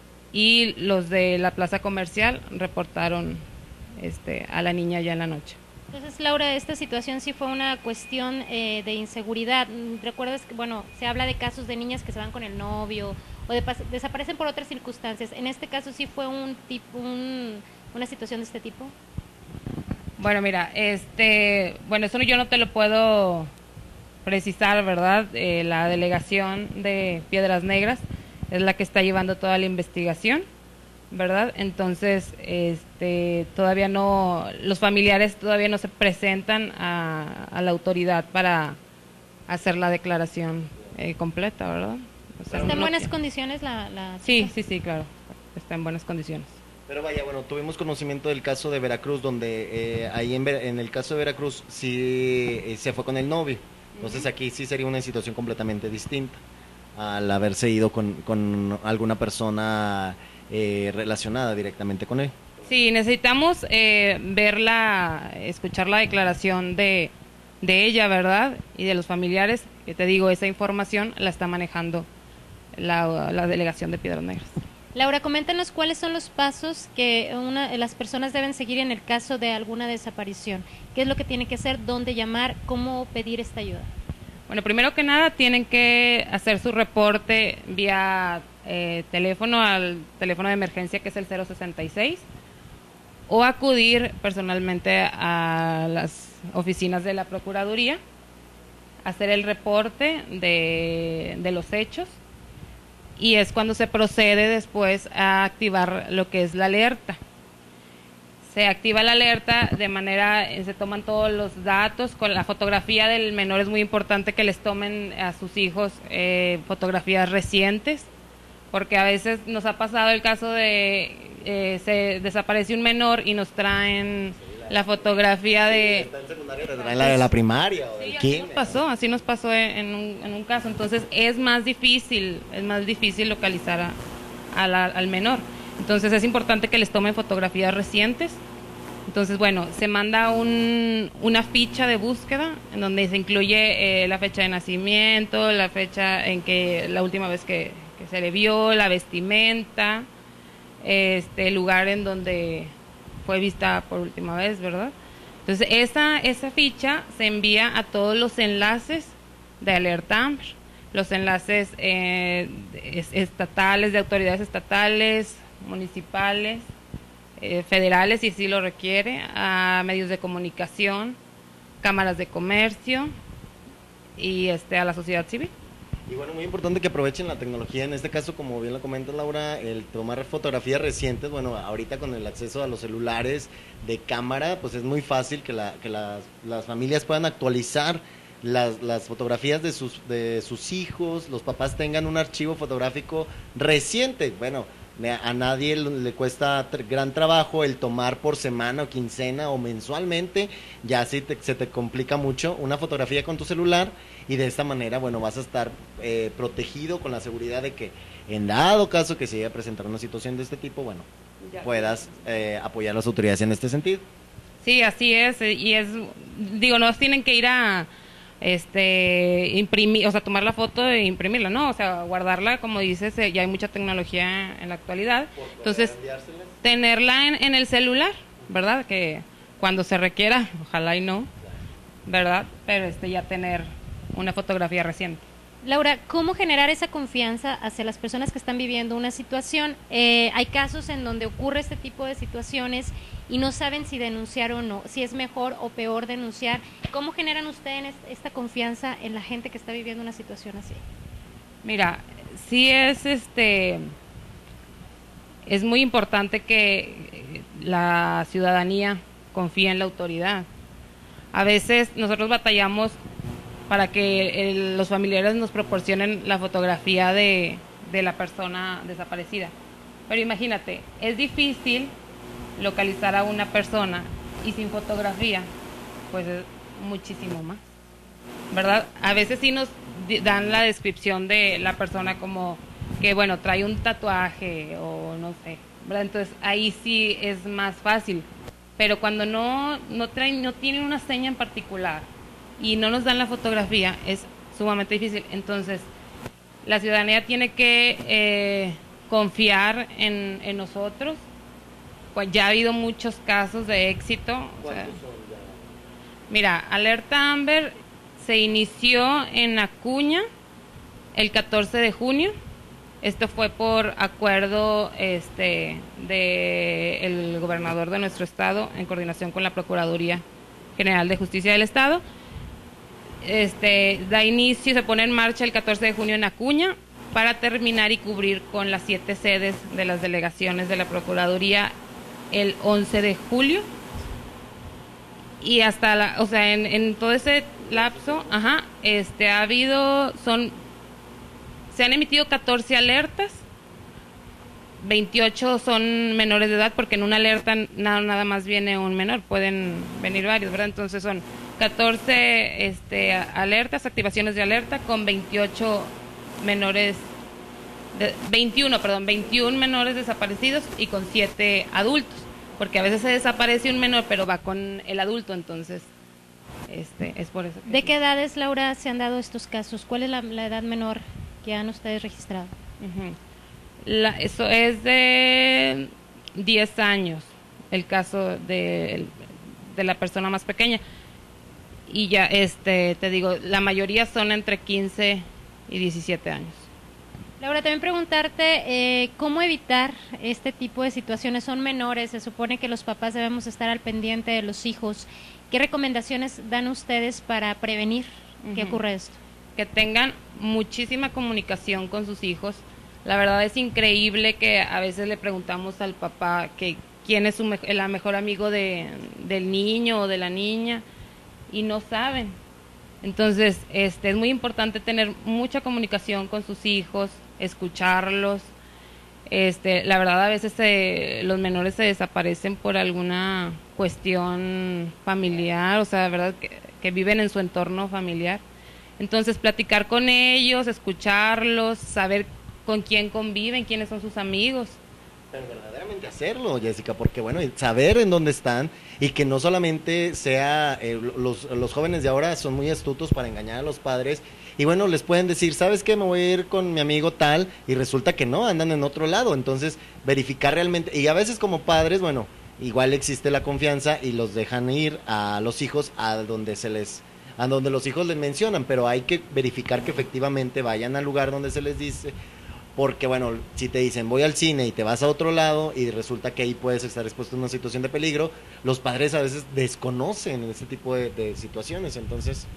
y los de la plaza comercial reportaron este a la niña ya en la noche. Entonces, Laura, esta situación sí fue una cuestión eh, de inseguridad. ¿Recuerdas que, bueno, se habla de casos de niñas que se van con el novio o de, desaparecen por otras circunstancias? ¿En este caso sí fue un tipo, un, una situación de este tipo? Bueno, mira, este, bueno, eso yo no te lo puedo precisar, ¿verdad? Eh, la delegación de Piedras Negras es la que está llevando toda la investigación, ¿verdad? Entonces, este, todavía no, los familiares todavía no se presentan a, a la autoridad para hacer la declaración eh, completa, ¿verdad? O sea, ¿Está en buenas condiciones la, la Sí, sí, sí, claro, está en buenas condiciones. Pero vaya, bueno, tuvimos conocimiento del caso de Veracruz, donde eh, ahí en, en el caso de Veracruz sí eh, se fue con el novio. Entonces aquí sí sería una situación completamente distinta al haberse ido con, con alguna persona eh, relacionada directamente con él. Sí, necesitamos eh, verla, escuchar la declaración de, de ella, ¿verdad? Y de los familiares, que te digo, esa información la está manejando la, la delegación de Piedras Negras. Laura, coméntanos cuáles son los pasos que una, las personas deben seguir en el caso de alguna desaparición. ¿Qué es lo que tienen que hacer? ¿Dónde llamar? ¿Cómo pedir esta ayuda? Bueno, primero que nada tienen que hacer su reporte vía eh, teléfono al teléfono de emergencia que es el cero sesenta y seis o acudir personalmente a las oficinas de la Procuraduría, hacer el reporte de, de los hechos. Y es cuando se procede después a activar lo que es la alerta. Se activa la alerta de manera, se toman todos los datos, con la fotografía del menor es muy importante que les tomen a sus hijos eh, fotografías recientes, porque a veces nos ha pasado el caso de, eh, se desaparece un menor y nos traen la fotografía de... Está en secundaria, te traen la de la primaria o del Sí, así kinder. nos pasó, así nos pasó en un, en un caso. Entonces es más difícil, es más difícil localizar a, a la, al menor. Entonces es importante que les tomen fotografías recientes. Entonces, bueno, se manda un, una ficha de búsqueda en donde se incluye eh, la fecha de nacimiento, la fecha en que la última vez que, que se le vio, la vestimenta, este, el lugar en donde fue vista por última vez, ¿verdad? Entonces, esa, esa ficha se envía a todos los enlaces de Alerta Amber, los enlaces eh, estatales, de autoridades estatales, municipales, eh, federales, si así lo requiere, a medios de comunicación, cámaras de comercio y este a la sociedad civil. Y bueno, muy importante que aprovechen la tecnología, en este caso, como bien lo comenta Laura, el tomar fotografías recientes. Bueno, ahorita con el acceso a los celulares de cámara, pues es muy fácil que, la, que las, las familias puedan actualizar las, las fotografías de sus, de sus hijos, los papás tengan un archivo fotográfico reciente. Bueno, A nadie le cuesta gran trabajo el tomar por semana o quincena o mensualmente, ya si te, se te complica mucho, una fotografía con tu celular, y de esta manera, bueno, vas a estar eh, protegido con la seguridad de que en dado caso que se llegue a presentar una situación de este tipo, bueno, ya puedas eh, apoyar a las autoridades en este sentido. Sí, así es, y es, digo, no tienen que ir a este imprimir, o sea, tomar la foto e imprimirla, no, o sea, guardarla, como dices, ya hay mucha tecnología en la actualidad, entonces tenerla en, en el celular, ¿verdad? Que cuando se requiera, ojalá y no, ¿verdad? Pero este ya tener una fotografía reciente. Laura, ¿cómo generar esa confianza hacia las personas que están viviendo una situación? Eh, hay casos en donde ocurre este tipo de situaciones y no saben si denunciar o no, si es mejor o peor denunciar. ¿Cómo generan ustedes esta confianza en la gente que está viviendo una situación así? Mira, sí es este es muy importante que la ciudadanía confíe en la autoridad. A veces nosotros batallamos para que el, los familiares nos proporcionen la fotografía de, de la persona desaparecida. Pero imagínate, es difícil localizar a una persona y sin fotografía, pues es muchísimo más, ¿verdad? A veces sí nos dan la descripción de la persona como que, bueno, trae un tatuaje o no sé, ¿verdad? Entonces ahí sí es más fácil, pero cuando no, no, traen, no tienen una seña en particular y no nos dan la fotografía, es sumamente difícil. Entonces, la ciudadanía tiene que eh, confiar en, en nosotros. Pues ya ha habido muchos casos de éxito. O sea, mira, Alerta Amber se inició en Acuña el catorce de junio. Esto fue por acuerdo este de el gobernador de nuestro estado en coordinación con la Procuraduría General de Justicia del Estado. Este, da inicio, se pone en marcha el catorce de junio en Acuña para terminar y cubrir con las siete sedes de las delegaciones de la Procuraduría el once de julio. Y hasta la, o sea, en, en todo ese lapso, ajá, este, ha habido, son, se han emitido catorce alertas, veintiocho son menores de edad, porque en una alerta nada, nada más viene un menor, pueden venir varios, ¿verdad? Entonces son catorce este, alertas, activaciones de alerta con veintiocho menores, de, veintiuno, perdón, veintiún menores desaparecidos y con siete adultos, porque a veces se desaparece un menor pero va con el adulto, entonces este, es por eso. Que ¿De sí. qué edades, Laura, se han dado estos casos? ¿Cuál es la, la edad menor que han ustedes registrado? Uh-huh. La, eso es de diez años, el caso de, de la persona más pequeña. Y ya, este, te digo, la mayoría son entre quince y diecisiete años. Laura, también preguntarte eh, cómo evitar este tipo de situaciones. Son menores, se supone que los papás debemos estar al pendiente de los hijos. ¿Qué recomendaciones dan ustedes para prevenir uh-huh. que ocurra esto? Que tengan muchísima comunicación con sus hijos. La verdad es increíble que a veces le preguntamos al papá que quién es su me- el mejor amigo de, del niño o de la niña, y no saben. Entonces, este, es muy importante tener mucha comunicación con sus hijos, escucharlos. Este, la verdad, a veces se, los menores se desaparecen por alguna cuestión familiar, o sea, la verdad que, que viven en su entorno familiar. Entonces, platicar con ellos, escucharlos, saber con quién conviven, quiénes son sus amigos. Pero verdaderamente hacerlo, Jessica, porque bueno, saber en dónde están y que no solamente sea, eh, los, los jóvenes de ahora son muy astutos para engañar a los padres y bueno, les pueden decir, ¿sabes qué? Me voy a ir con mi amigo tal y resulta que no, andan en otro lado, entonces verificar realmente, y a veces como padres, bueno, igual existe la confianza y los dejan ir a los hijos a donde se les, a donde los hijos les mencionan, pero hay que verificar que efectivamente vayan al lugar donde se les dice. Porque bueno, si te dicen voy al cine y te vas a otro lado y resulta que ahí puedes estar expuesto a una situación de peligro, los padres a veces desconocen ese tipo de, de situaciones, entonces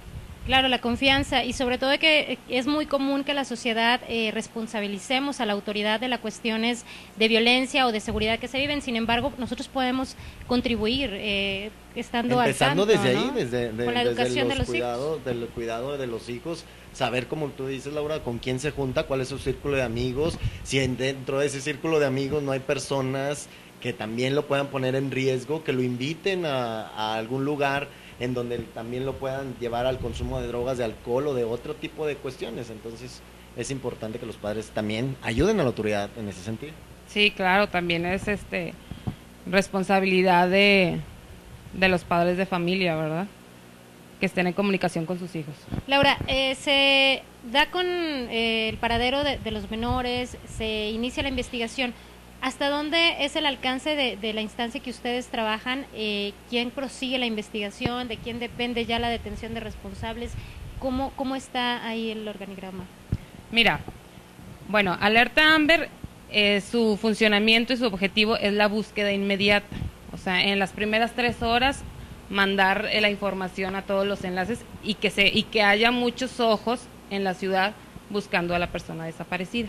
Claro, la confianza y sobre todo que es muy común que la sociedad eh, responsabilicemos a la autoridad de las cuestiones de violencia o de seguridad que se viven. Sin embargo, nosotros podemos contribuir eh, estando Empezando al tanto, desde ¿no? ahí, desde, de, Con la desde educación los de los cuidados, hijos. del cuidado de los hijos, saber, como tú dices, Laura, con quién se junta, cuál es su círculo de amigos, si en, dentro de ese círculo de amigos no hay personas que también lo puedan poner en riesgo, que lo inviten a, a algún lugar en donde también lo puedan llevar al consumo de drogas, de alcohol o de otro tipo de cuestiones. Entonces es importante que los padres también ayuden a la autoridad en ese sentido. Sí, claro, también es este responsabilidad de, de los padres de familia, ¿verdad? Que estén en comunicación con sus hijos. Laura, eh, se da con eh, el paradero de, de los menores, se inicia la investigación. ¿Hasta dónde es el alcance de, de la instancia que ustedes trabajan? Eh, ¿Quién prosigue la investigación? ¿De quién depende ya la detención de responsables? ¿Cómo, cómo está ahí el organigrama? Mira, bueno, Alerta Amber, eh, su funcionamiento y su objetivo es la búsqueda inmediata. O sea, en las primeras tres horas mandar eh, la información a todos los enlaces y que se y que haya muchos ojos en la ciudad buscando a la persona desaparecida.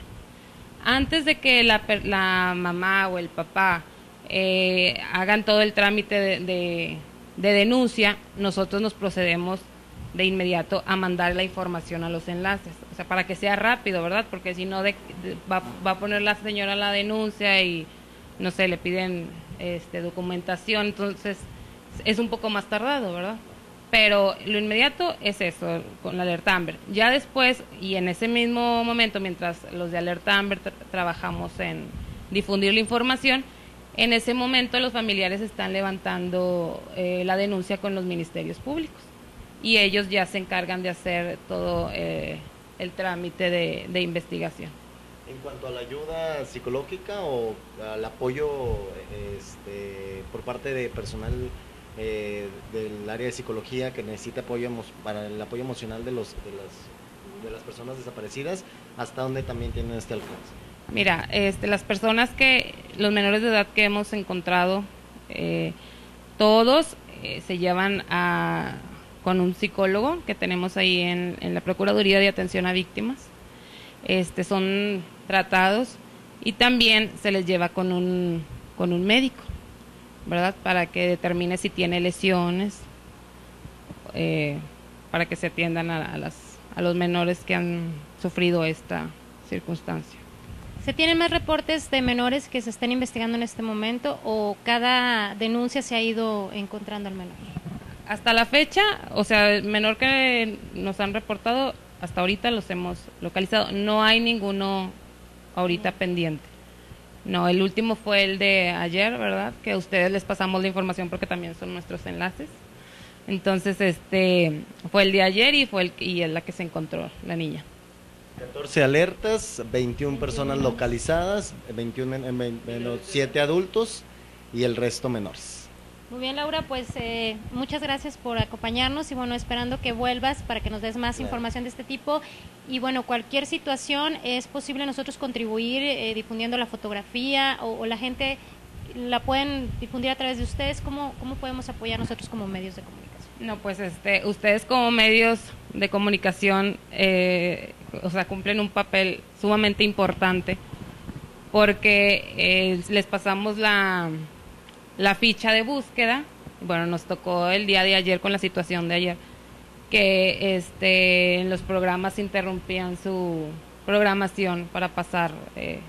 Antes de que la, la mamá o el papá eh, hagan todo el trámite de, de, de denuncia, nosotros nos procedemos de inmediato a mandar la información a los enlaces, o sea, para que sea rápido, ¿verdad? Porque si no de, de, va, va a poner la señora la denuncia y, no sé, le piden este, documentación, entonces es un poco más tardado, ¿verdad? Pero lo inmediato es eso, con la Alerta Amber. Ya después, y en ese mismo momento, mientras los de Alerta Amber tra trabajamos en difundir la información, en ese momento los familiares están levantando eh, la denuncia con los ministerios públicos. Y ellos ya se encargan de hacer todo eh, el trámite de, de investigación. En cuanto a la ayuda psicológica o al apoyo este, por parte de personal Eh, del área de psicología que necesita apoyo para el apoyo emocional de los de las de las personas desaparecidas, ¿hasta dónde también tienen este alcance? Mira, este, las personas que, los menores de edad que hemos encontrado, eh, todos eh, se llevan a con un psicólogo que tenemos ahí en, en la Procuraduría de Atención a Víctimas, este, son tratados y también se les lleva con un con un médico, ¿verdad? Para que determine si tiene lesiones, eh, para que se atiendan a, a, las, a los menores que han sufrido esta circunstancia. ¿Se tienen más reportes de menores que se están investigando en este momento o cada denuncia se ha ido encontrando al menor? Hasta la fecha, o sea, el menor que nos han reportado, hasta ahorita los hemos localizado. No hay ninguno ahorita pendiente. No, el último fue el de ayer, ¿verdad? Que a ustedes les pasamos la información porque también son nuestros enlaces. Entonces, este, fue el de ayer y fue el y es la que se encontró la niña. catorce alertas, veintiuna personas localizadas, veintiuno menos siete adultos y el resto menores. Muy bien, Laura, pues eh, muchas gracias por acompañarnos y bueno, esperando que vuelvas para que nos des más Claro. información de este tipo y bueno, cualquier situación es posible nosotros contribuir eh, difundiendo la fotografía o, o la gente la pueden difundir a través de ustedes. ¿Cómo, cómo podemos apoyar nosotros como medios de comunicación? No, pues este, ustedes como medios de comunicación, eh, o sea, cumplen un papel sumamente importante porque eh, les pasamos la, la ficha de búsqueda. Bueno, nos tocó el día de ayer con la situación de ayer, que este, en los programas interrumpían su programación para pasar eh,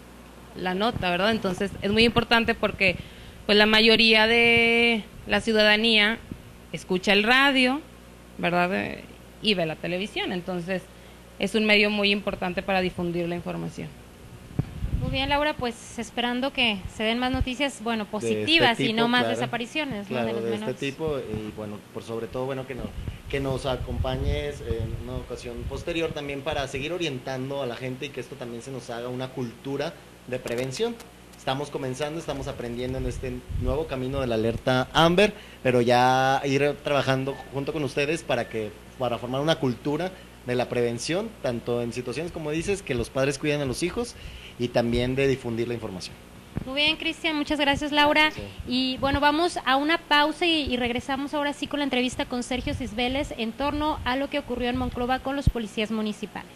la nota, ¿verdad? Entonces es muy importante porque pues la mayoría de la ciudadanía escucha el radio, ¿verdad? Eh, y ve la televisión, entonces es un medio muy importante para difundir la información. Muy bien, Laura, pues esperando que se den más noticias, bueno, positivas este tipo, y no más claro, desapariciones, claro, ¿no? De los de menores. este tipo y bueno, por sobre todo, bueno, que, no, que nos acompañes en una ocasión posterior también para seguir orientando a la gente y que esto también se nos haga una cultura de prevención. Estamos comenzando, estamos aprendiendo en este nuevo camino de la Alerta Amber, pero ya ir trabajando junto con ustedes para que para formar una cultura de la prevención, tanto en situaciones como dices, que los padres cuiden a los hijos y también de difundir la información. Muy bien, Cristian, muchas gracias, Laura. Gracias. Y bueno, vamos a una pausa y, y regresamos ahora sí con la entrevista con Sergio Cisbeles en torno a lo que ocurrió en Monclova con los policías municipales.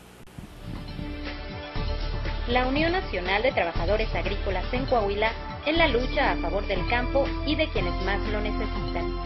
La Unión Nacional de Trabajadores Agrícolas en Coahuila en la lucha a favor del campo y de quienes más lo necesitan.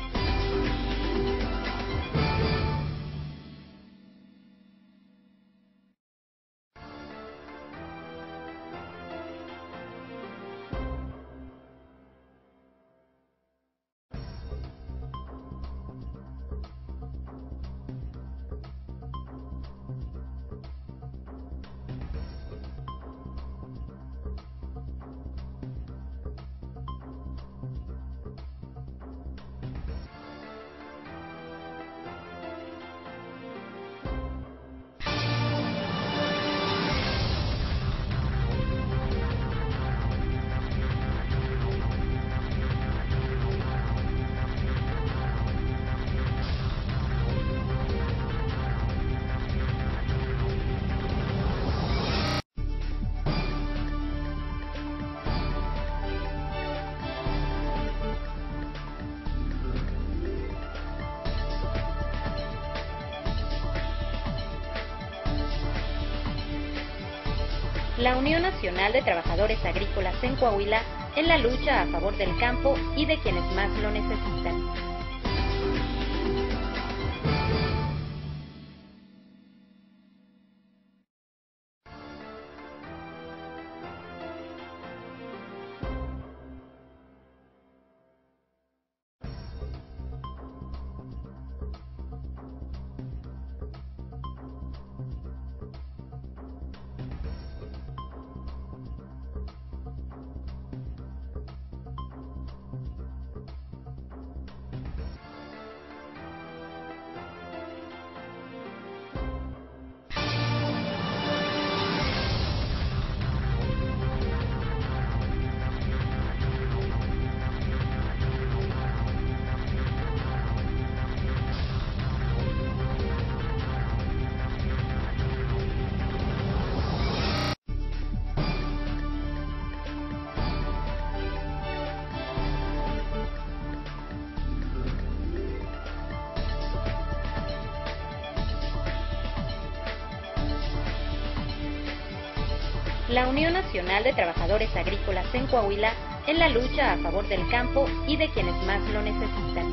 La Unión Nacional de Trabajadores Agrícolas en Coahuila en la lucha a favor del campo y de quienes más lo necesitan. La Unión Nacional de Trabajadores Agrícolas en Coahuila en la lucha a favor del campo y de quienes más lo necesitan.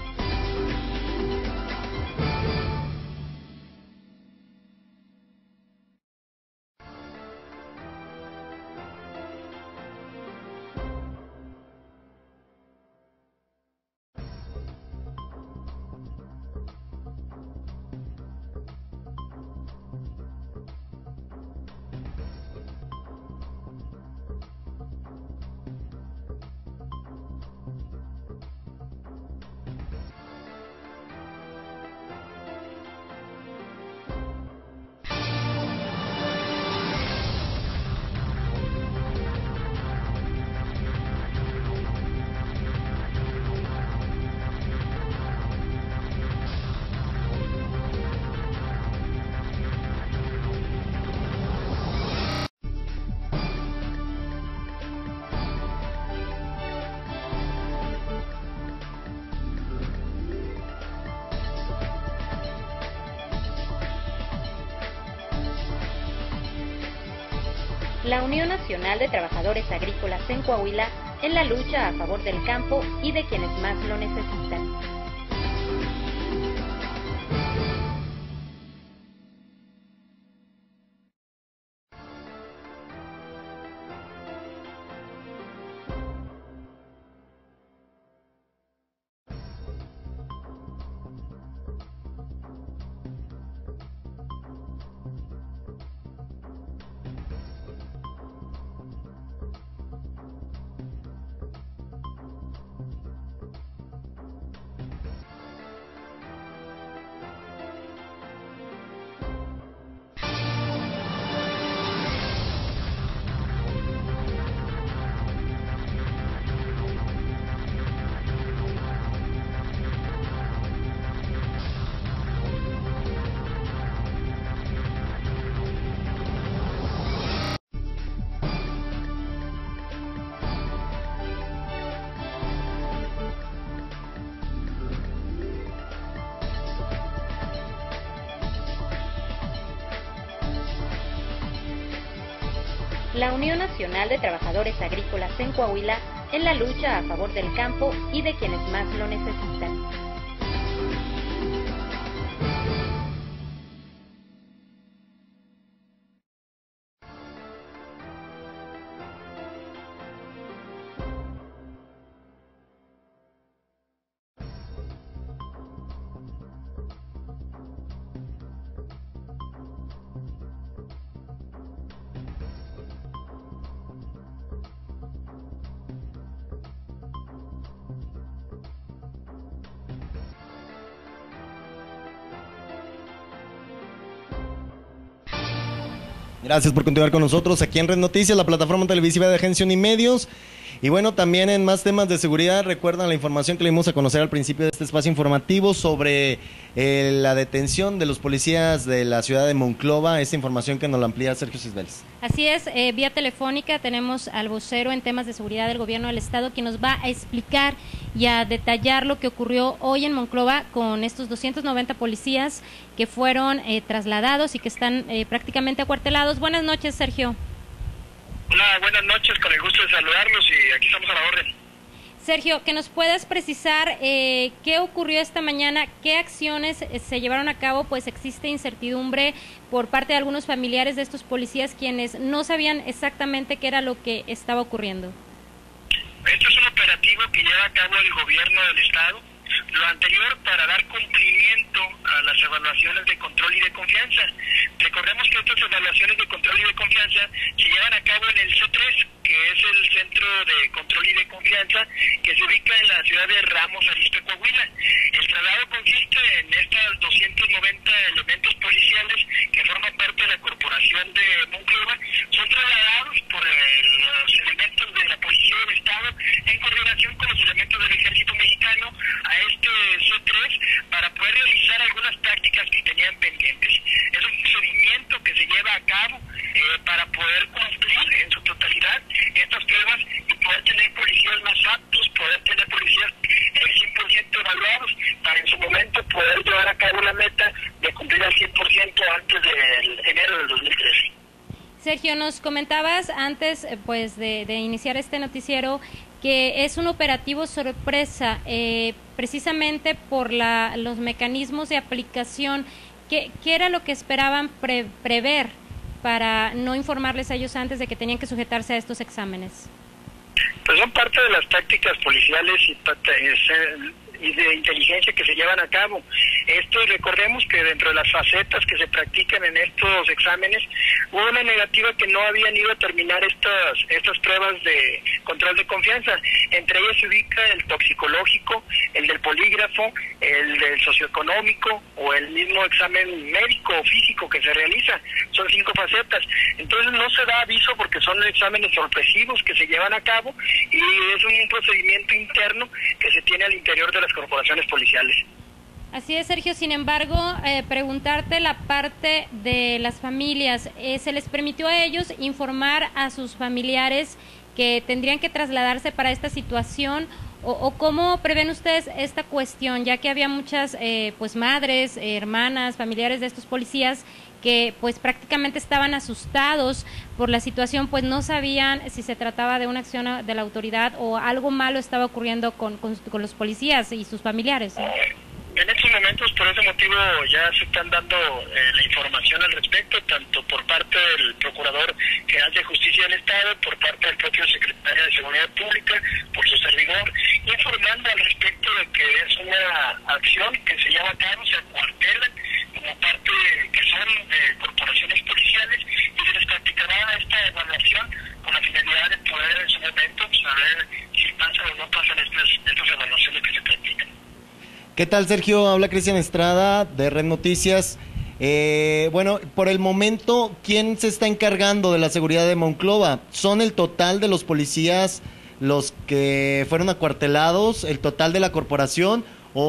La Unión Nacional de Trabajadores Agrícolas en Coahuila en la lucha a favor del campo y de quienes más lo necesitan. la Unión Nacional de Trabajadores Agrícolas en Coahuila en la lucha a favor del campo y de quienes más lo necesitan. Gracias por continuar con nosotros aquí en Red Noticias, la plataforma televisiva de Agencia Unimedios. Y bueno, también en más temas de seguridad, recuerdan la información que le dimos a conocer al principio de este espacio informativo sobre eh, la detención de los policías de la ciudad de Monclova, esta información que nos la amplía Sergio Cisbeles. Así es, eh, vía telefónica tenemos al vocero en temas de seguridad del gobierno del estado, quien nos va a explicar y a detallar lo que ocurrió hoy en Monclova con estos doscientos noventa policías que fueron eh, trasladados y que están eh, prácticamente acuartelados. Buenas noches, Sergio. Hola, buenas noches, con el gusto de saludarlos y aquí estamos a la orden. Sergio, que nos puedas precisar eh, qué ocurrió esta mañana, qué acciones eh, se llevaron a cabo, pues existe incertidumbre por parte de algunos familiares de estos policías quienes no sabían exactamente qué era lo que estaba ocurriendo. Esto es un operativo que lleva a cabo el gobierno del estado, lo anterior para dar cumplimiento a las evaluaciones de control y de confianza. Recordemos que estas evaluaciones de control y de confianza se llevan a cabo en el C tres, que es el Centro de Control y de Confianza, que se ubica en la ciudad de Ramos Arizpe, Coahuila. El traslado consiste en estos doscientos noventa elementos policiales que forman parte de la corporación de Monclova. Son trasladados por el, los elementos de la Policía del Estado en coordinación con los elementos del Ejército Mexicano a este C tres para poder realizar algunas prácticas que tenían pendientes. Es un procedimiento que se lleva a cabo eh, para poder cumplir en su totalidad estas pruebas y poder tener policías más aptos, poder tener policías eh, cien por ciento evaluados para en su momento poder llevar a cabo la meta de cumplir al cien por ciento antes del enero del dos mil trece. Sergio, nos comentabas antes pues de, de iniciar este noticiero que es un operativo sorpresa, eh, precisamente por la, los mecanismos de aplicación. ¿Qué, qué era lo que esperaban pre, prever para no informarles a ellos antes de que tenían que sujetarse a estos exámenes? Pues son parte de las tácticas policiales y, y de inteligencia que se llevan a cabo. Esto, recordemos que dentro de las facetas que se practican en estos exámenes, hubo una negativa que no habían ido a terminar estas estas pruebas de control de confianza. Entre ellas se ubica el toxicológico, el del polígrafo, el del socioeconómico o el mismo examen médico o físico que se realiza. Son cinco facetas. Entonces no se da aviso porque son exámenes sorpresivos que se llevan a cabo y es un procedimiento interno que se tiene al interior de las corporaciones policiales. Así es, Sergio. Sin embargo, eh, preguntarte la parte de las familias. Eh, ¿Se les permitió a ellos informar a sus familiares que tendrían que trasladarse para esta situación? ¿O, o cómo prevén ustedes esta cuestión? Ya que había muchas eh, pues madres, eh, hermanas, familiares de estos policías que pues prácticamente estaban asustados por la situación, pues no sabían si se trataba de una acción de la autoridad o algo malo estaba ocurriendo con, con, con los policías y sus familiares. En estos momentos, por ese motivo, ya se están dando eh, la información al respecto, tanto por parte del Procurador General de Justicia del Estado, por parte del propio Secretario de Seguridad Pública, por su servidor, informando al respecto de que es una acción que se lleva a cabo, se acuartelan como parte de, que son de corporaciones policiales y se les practicará esta evaluación con la finalidad de poder en su momento saber si pasa o no pasan estas, estas evaluaciones que se practican. ¿Qué tal, Sergio? Habla Cristian Estrada de Red Noticias. Eh, bueno, por el momento, ¿quién se está encargando de la seguridad de Monclova? ¿Son el total de los policías los que fueron acuartelados, el total de la corporación,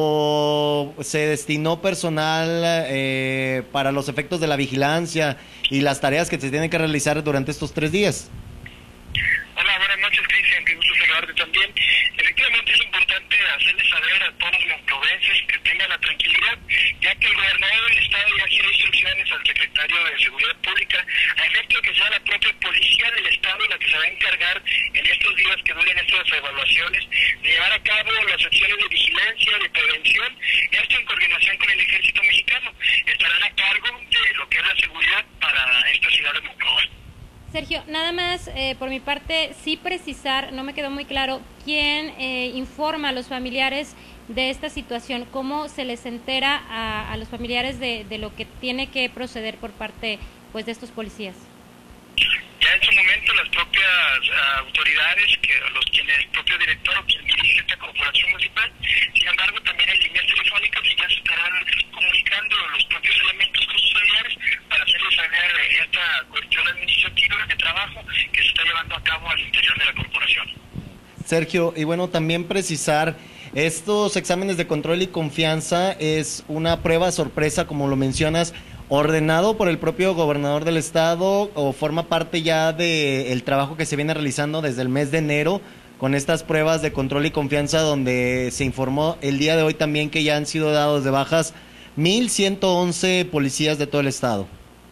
o se destinó personal eh, para los efectos de la vigilancia y las tareas que se tienen que realizar durante estos tres días? Hola, buenas noches, Cristian, qué gusto saludarte también. Efectivamente, Efectivamente es importante hacerles saber a todos los monclovenses que tengan la tranquilidad, ya que el gobernador del estado ya quiere instrucciones al secretario de Seguridad Pública a efecto de que sea la propia policía del estado la que se va a encargar en estos días que duren estas evaluaciones de llevar a cabo las acciones de vigilancia, de prevención, esto en coordinación con el ejército mexicano. Estarán a cargo de lo que es la seguridad para esta ciudad de Monclova. Sergio, nada más eh, por mi parte, sí precisar, no me quedó muy claro, ¿quién eh, informa a los familiares de esta situación? ¿Cómo se les entera a, a los familiares de, de lo que tiene que proceder por parte pues de estos policías? Ya en su momento las propias uh, autoridades, que los quienes, el propio director o quien dirige esta corporación municipal, sin embargo también en líneas telefónicas y ya se estarán comunicando los propios elementos con sus familiares para hacerles saber esta cuestión administrativa de trabajo que se está llevando a cabo al interior de la corporación. Sergio, y bueno, también precisar, estos exámenes de control y confianza es una prueba sorpresa, como lo mencionas, ordenado por el propio gobernador del estado, o forma parte ya del trabajo que se viene realizando desde el mes de enero con estas pruebas de control y confianza, donde se informó el día de hoy también que ya han sido dados de bajas mil ciento once policías de todo el estado.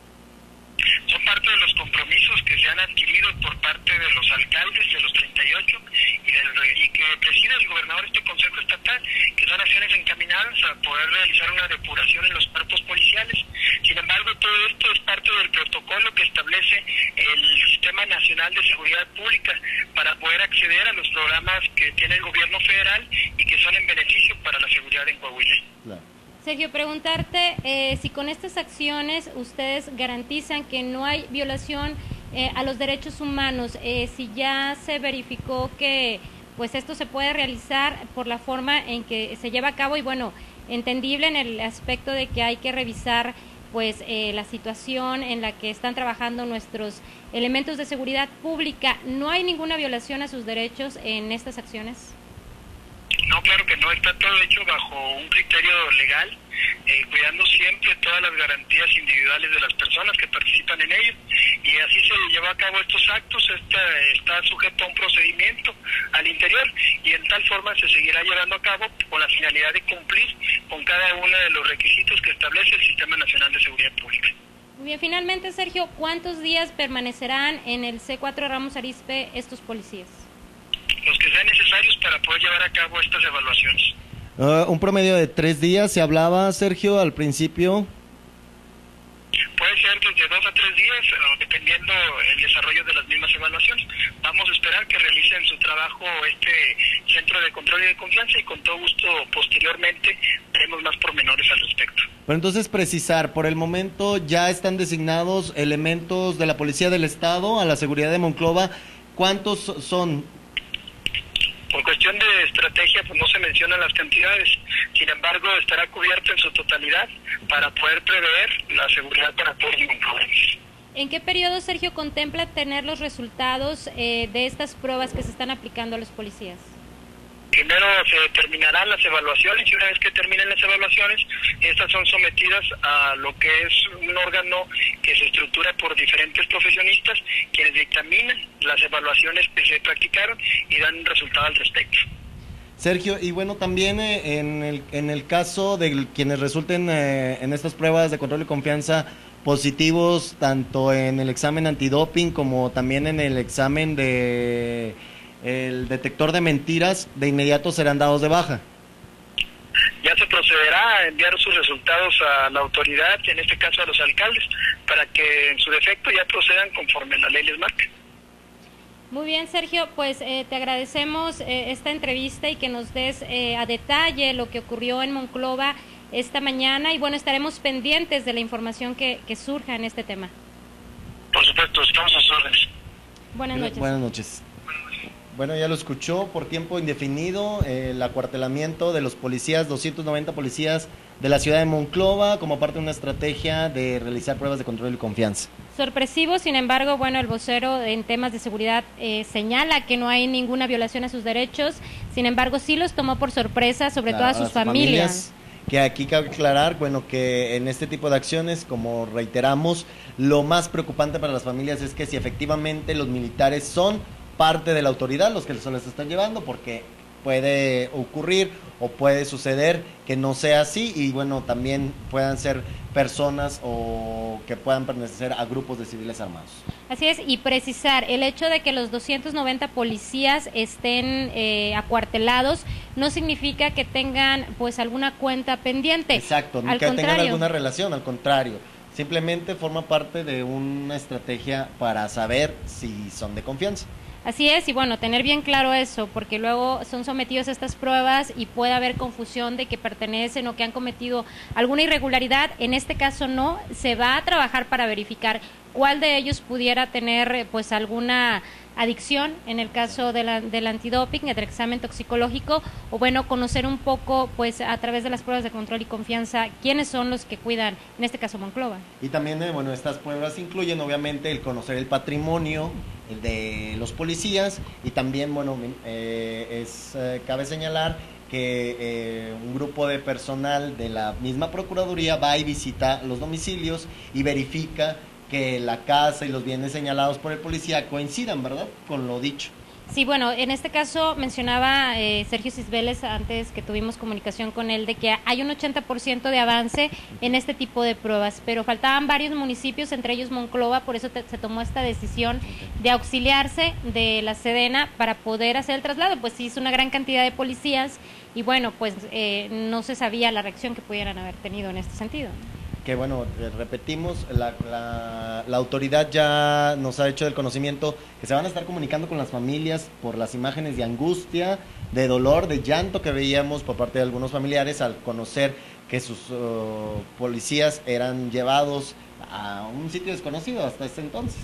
Son parte de los compromisos que se han adquirido por parte de los alcaldes de los treinta y ocho y, del, y que preside el gobernador este consejo estatal, que son acciones encaminadas a poder realizar una depuración en los cuerpos policiales. Sin embargo, todo esto es parte del protocolo que establece el Sistema Nacional de Seguridad Pública para poder acceder a los programas que tiene el gobierno federal y que son en beneficio para la seguridad en Coahuila. Claro. Sergio, preguntarte eh, si con estas acciones ustedes garantizan que no hay violación eh, a los derechos humanos, eh, si ya se verificó que pues esto se puede realizar por la forma en que se lleva a cabo y bueno, entendible en el aspecto de que hay que revisar pues eh, la situación en la que están trabajando nuestros elementos de seguridad pública. ¿No hay ninguna violación a sus derechos en estas acciones? No, claro que no, está todo hecho bajo un criterio legal, eh, cuidando siempre todas las garantías individuales de las personas que participan en ello, y así se lleva a cabo estos actos. Está, está sujeto a un procedimiento al interior y en tal forma se seguirá llevando a cabo con la finalidad de cumplir con cada uno de los requisitos que establece el Sistema Nacional de Seguridad Pública. Muy bien, finalmente Sergio, ¿cuántos días permanecerán en el C cuatro Ramos Arizpe estos policías? Los que sean necesarios para poder llevar a cabo estas evaluaciones. Uh, un promedio de tres días, se hablaba, Sergio, al principio. Puede ser desde dos a tres días, dependiendo el desarrollo de las mismas evaluaciones. Vamos a esperar que realicen su trabajo este Centro de Control y de Confianza y con todo gusto posteriormente daremos más pormenores al respecto. Pero entonces precisar, por el momento ya están designados elementos de la Policía del Estado a la seguridad de Monclova. ¿Cuántos son? Por cuestión de estrategia, pues no se mencionan las cantidades. Sin embargo, estará cubierto en su totalidad para poder prever la seguridad para todos los monclovenses. ¿En qué periodo, Sergio, contempla tener los resultados eh, de estas pruebas que se están aplicando a los policías? Primero se determinarán las evaluaciones y una vez que terminen las evaluaciones, estas son sometidas a lo que es un órgano que se estructura por diferentes profesionistas, quienes dictaminan las evaluaciones que se practicaron y dan un resultado al respecto. Sergio, y bueno, también eh, en, el, en el caso de quienes resulten eh, en estas pruebas de control y confianza positivos, tanto en el examen antidoping como también en el examen de el detector de mentiras, de inmediato serán dados de baja. Ya se procederá a enviar sus resultados a la autoridad, en este caso a los alcaldes, para que en su defecto ya procedan conforme la ley les marca. Muy bien, Sergio, pues eh, te agradecemos eh, esta entrevista y que nos des eh, a detalle lo que ocurrió en Monclova esta mañana y bueno, estaremos pendientes de la información que, que surja en este tema. Por supuesto, estamos a sus órdenes. Buenas noches. Buenas noches. Bueno, ya lo escuchó, por tiempo indefinido, eh, el acuartelamiento de los policías, doscientos noventa policías de la ciudad de Monclova, como parte de una estrategia de realizar pruebas de control y confianza. Sorpresivo, sin embargo, bueno, el vocero en temas de seguridad eh, señala que no hay ninguna violación a sus derechos, sin embargo, sí los tomó por sorpresa, sobre claro, todo a sus, a sus familias. familias. Que aquí cabe aclarar, bueno, que en este tipo de acciones, como reiteramos, lo más preocupante para las familias es que si efectivamente los militares son parte de la autoridad los que se les están llevando, porque puede ocurrir o puede suceder que no sea así y bueno, también puedan ser personas o que puedan pertenecer a grupos de civiles armados. Así es, y precisar, el hecho de que los doscientos noventa policías estén eh, acuartelados no significa que tengan pues alguna cuenta pendiente. Exacto, ni al que contrario. tengan alguna relación, al contrario, simplemente forma parte de una estrategia para saber si son de confianza. Así es, y bueno, tener bien claro eso, porque luego son sometidos a estas pruebas y puede haber confusión de que pertenecen o que han cometido alguna irregularidad. En este caso no, se va a trabajar para verificar cuál de ellos pudiera tener pues alguna adicción en el caso de la, del antidoping, del examen toxicológico, o bueno, conocer un poco pues a través de las pruebas de control y confianza quiénes son los que cuidan, en este caso Monclova. Y también, eh, bueno, estas pruebas incluyen obviamente el conocer el patrimonio el de los policías y también, bueno, eh, es eh, cabe señalar que eh, un grupo de personal de la misma Procuraduría va y visita los domicilios y verifica que la casa y los bienes señalados por el policía coincidan, ¿verdad?, con lo dicho. Sí, bueno, en este caso mencionaba eh, Sergio Cisbeles antes que tuvimos comunicación con él de que hay un ochenta por ciento de avance en este tipo de pruebas, pero faltaban varios municipios, entre ellos Monclova, por eso te, se tomó esta decisión de auxiliarse de la Sedena para poder hacer el traslado, pues sí, es una gran cantidad de policías y bueno, pues eh, no se sabía la reacción que pudieran haber tenido en este sentido. Que bueno, repetimos, la, la, la autoridad ya nos ha hecho del conocimiento que se van a estar comunicando con las familias por las imágenes de angustia, de dolor, de llanto que veíamos por parte de algunos familiares al conocer que sus uh, policías eran llevados a un sitio desconocido hasta ese entonces.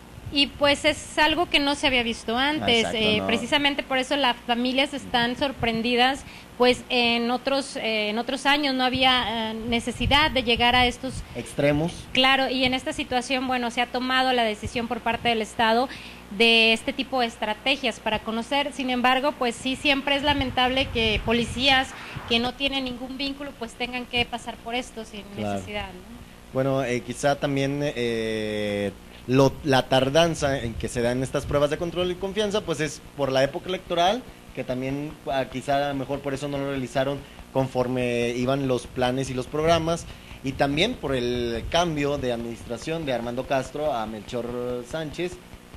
Y pues es algo que no se había visto antes, Exacto, eh, no. Precisamente por eso las familias están sorprendidas, pues en otros eh, en otros años no había eh, necesidad de llegar a estos extremos. Claro, y en esta situación, bueno, se ha tomado la decisión por parte del Estado de este tipo de estrategias para conocer, sin embargo, pues sí, siempre es lamentable que policías que no tienen ningún vínculo, pues tengan que pasar por esto sin Claro. necesidad, ¿no? Bueno, eh, quizá también eh, lo, la tardanza en que se dan estas pruebas de control y confianza, pues es por la época electoral, que también ah, quizá a lo mejor por eso no lo realizaron conforme iban los planes y los programas, y también por el cambio de administración de Armando Castro a Melchor Sánchez,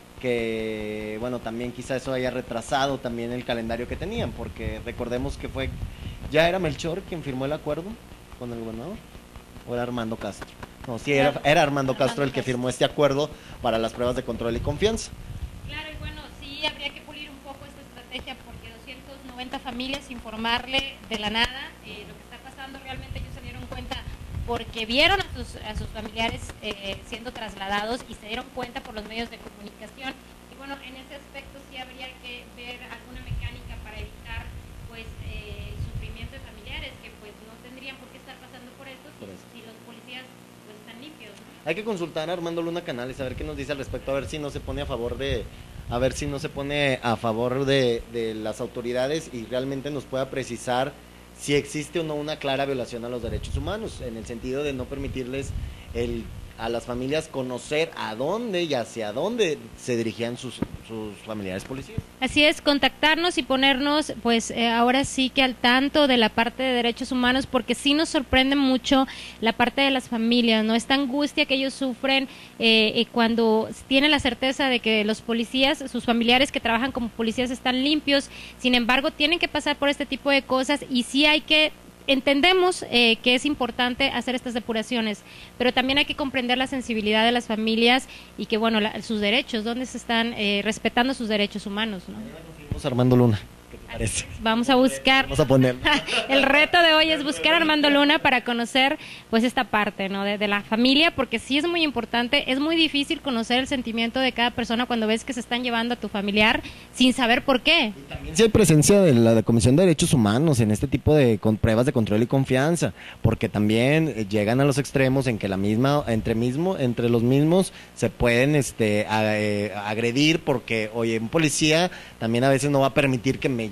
que bueno, también quizá eso haya retrasado también el calendario que tenían, porque recordemos que fue, ya era Melchor quien firmó el acuerdo con el gobernador, o era Armando Castro. No, sí, era, era Armando Castro el que firmó este acuerdo para las pruebas de control y confianza. Claro, y bueno, sí habría que pulir un poco esta estrategia porque doscientas noventa familias informarle de la nada eh, lo que está pasando, realmente ellos se dieron cuenta porque vieron a sus, a sus familiares eh, siendo trasladados y se dieron cuenta por los medios de comunicación. Y bueno, en ese aspecto sí habría que ver alguna mecánica para evitar pues eh, el sufrimiento de familiares que pues no tendrían por qué estar pasando por esto si, si los policías pues están limpios, ¿no? Hay que consultar a Armando Luna Canales a ver qué nos dice al respecto, a ver si no se pone a favor de a ver si no se pone a favor de, de las autoridades y realmente nos pueda precisar si existe o no una clara violación a los derechos humanos, en el sentido de no permitirles el a las familias conocer a dónde y hacia dónde se dirigían sus, sus familiares policías. Así es, contactarnos y ponernos, pues eh, ahora sí que al tanto de la parte de derechos humanos, porque sí nos sorprende mucho la parte de las familias, ¿no? Esta angustia que ellos sufren eh, eh, cuando tienen la certeza de que los policías, sus familiares que trabajan como policías están limpios, sin embargo tienen que pasar por este tipo de cosas y sí hay que entendemos eh, que es importante hacer estas depuraciones, pero también hay que comprender la sensibilidad de las familias y que, bueno, la, sus derechos, dónde se están eh, respetando sus derechos humanos, ¿no? Armando Luna, ¿qué te parece? Vamos a buscar. Vamos a poner. El reto de hoy es buscar a Armando Luna para conocer, pues, esta parte, ¿no? De, de la familia, porque sí es muy importante, es muy difícil conocer el sentimiento de cada persona cuando ves que se están llevando a tu familiar sin saber por qué. Y también si hay presencia de la de Comisión de Derechos Humanos en este tipo de con, pruebas de control y confianza, porque también eh, llegan a los extremos en que la misma, entre mismo, entre los mismos se pueden este a, eh, agredir, porque oye, un policía también a veces no va a permitir que me lleve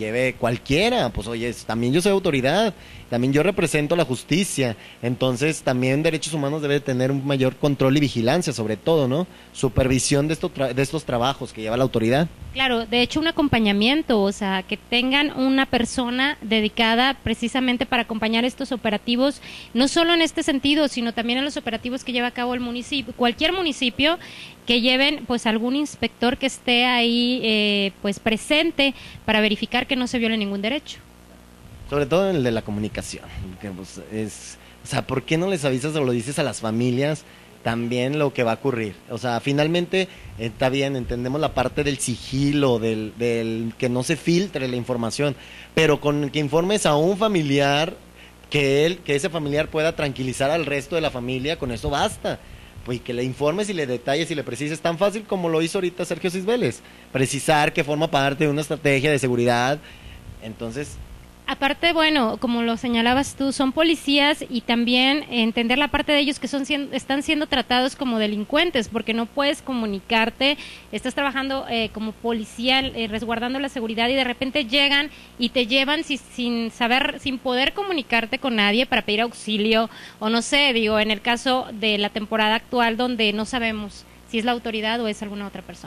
lleve cualquiera. Pues oye, también yo soy autoridad, también yo represento la justicia, entonces también derechos humanos debe tener un mayor control y vigilancia, sobre todo, ¿no? Supervisión de estos, de estos trabajos que lleva la autoridad. Claro, de hecho un acompañamiento, o sea, que tengan una persona dedicada precisamente para acompañar estos operativos, no solo en este sentido, sino también en los operativos que lleva a cabo el municipio, cualquier municipio, que lleven pues algún inspector que esté ahí eh, pues presente para verificar que no se viole ningún derecho. Sobre todo el de la comunicación, que pues es, o sea, ¿por qué no les avisas o lo dices a las familias también lo que va a ocurrir? O sea, finalmente está bien, entendemos la parte del sigilo, del, del que no se filtre la información, pero con que informes a un familiar, que él, que ese familiar pueda tranquilizar al resto de la familia, con eso basta. Pues que le informes y le detalles y le precises tan fácil como lo hizo ahorita Sergio Cisbeles, precisar que forma parte de una estrategia de seguridad. Entonces, aparte, bueno, como lo señalabas tú, son policías y también entender la parte de ellos que son están siendo tratados como delincuentes, porque no puedes comunicarte, estás trabajando eh, como policía eh, resguardando la seguridad y de repente llegan y te llevan si, sin saber, sin poder comunicarte con nadie para pedir auxilio, o no sé, digo, en el caso de la temporada actual donde no sabemos si es la autoridad o es alguna otra persona.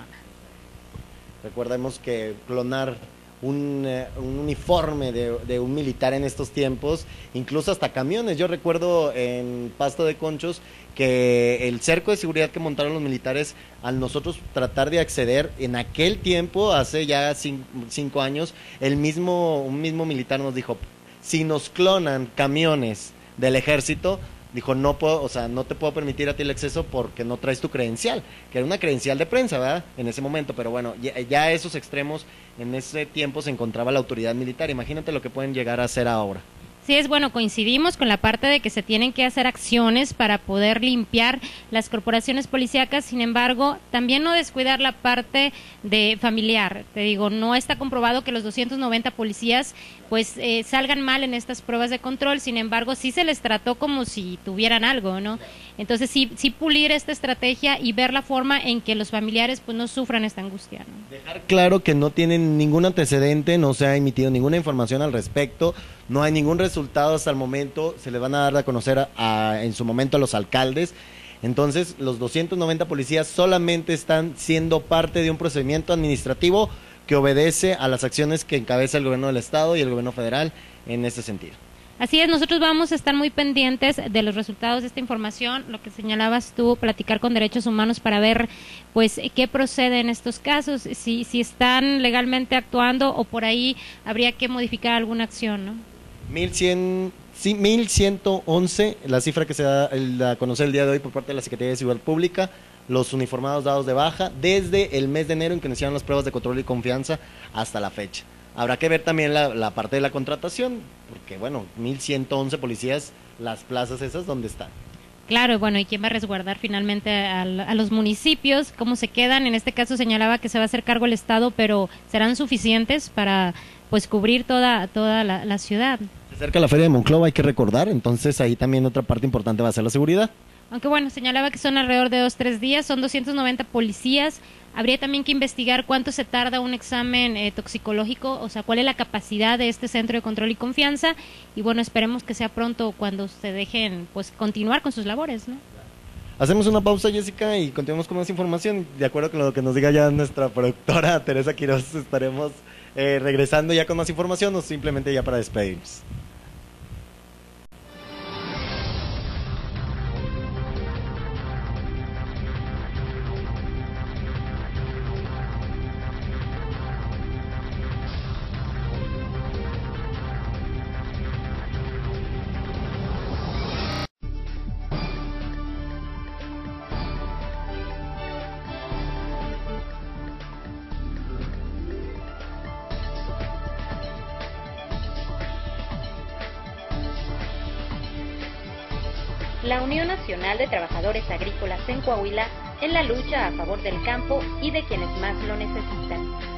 Recordemos que clonar Un, uh, un uniforme de, de un militar en estos tiempos, incluso hasta camiones. Yo recuerdo en Pasto de Conchos que el cerco de seguridad que montaron los militares, al nosotros tratar de acceder, en aquel tiempo, hace ya cinco, cinco años, el mismo, un mismo militar nos dijo, si nos clonan camiones del ejército, dijo, no puedo, o sea, no te puedo permitir a ti el acceso porque no traes tu credencial, que era una credencial de prensa, ¿verdad? En ese momento, pero bueno, ya, ya a esos extremos, en ese tiempo se encontraba la autoridad militar. Imagínate lo que pueden llegar a hacer ahora. Sí, es bueno, coincidimos con la parte de que se tienen que hacer acciones para poder limpiar las corporaciones policíacas, sin embargo, también no descuidar la parte de familiar. Te digo, no está comprobado que los doscientos noventa policías pues eh, salgan mal en estas pruebas de control, sin embargo, sí se les trató como si tuvieran algo, ¿no? Entonces, sí, sí pulir esta estrategia y ver la forma en que los familiares pues no sufran esta angustia, ¿no? Dejar claro que no tienen ningún antecedente, no se ha emitido ninguna información al respecto, no hay ningún resultado hasta el momento, se les van a dar a conocer a, a, en su momento a los alcaldes. Entonces, los doscientos noventa policías solamente están siendo parte de un procedimiento administrativo que obedece a las acciones que encabeza el gobierno del estado y el gobierno federal en ese sentido. Así es, nosotros vamos a estar muy pendientes de los resultados de esta información, lo que señalabas tú, platicar con Derechos Humanos para ver pues qué procede en estos casos, si, si están legalmente actuando o por ahí habría que modificar alguna acción, ¿no? mil cien, sí, mil ciento once, la cifra que se da a conocer el día de hoy por parte de la Secretaría de Seguridad Pública, los uniformados dados de baja desde el mes de enero en que iniciaron las pruebas de control y confianza hasta la fecha. Habrá que ver también la, la parte de la contratación, porque bueno, mil ciento once policías, las plazas esas, ¿dónde están? Claro, bueno, ¿y quién va a resguardar finalmente a, a los municipios? ¿Cómo se quedan? En este caso señalaba que se va a hacer cargo el Estado, pero ¿serán suficientes para pues cubrir toda, toda la, la ciudad? Se acerca la Feria de Monclova, hay que recordar, entonces ahí también otra parte importante va a ser la seguridad. Aunque bueno, señalaba que son alrededor de dos, tres días, son doscientos noventa policías. Habría también que investigar cuánto se tarda un examen eh, toxicológico, o sea, cuál es la capacidad de este centro de control y confianza. Y bueno, esperemos que sea pronto cuando se dejen pues continuar con sus labores, ¿no? Hacemos una pausa, Jessica, y continuamos con más información. De acuerdo con lo que nos diga ya nuestra productora Teresa Quiroz, estaremos eh, regresando ya con más información o simplemente ya para despedirnos. La Unión Nacional de Trabajadores Agrícolas en Coahuila en la lucha a favor del campo y de quienes más lo necesitan.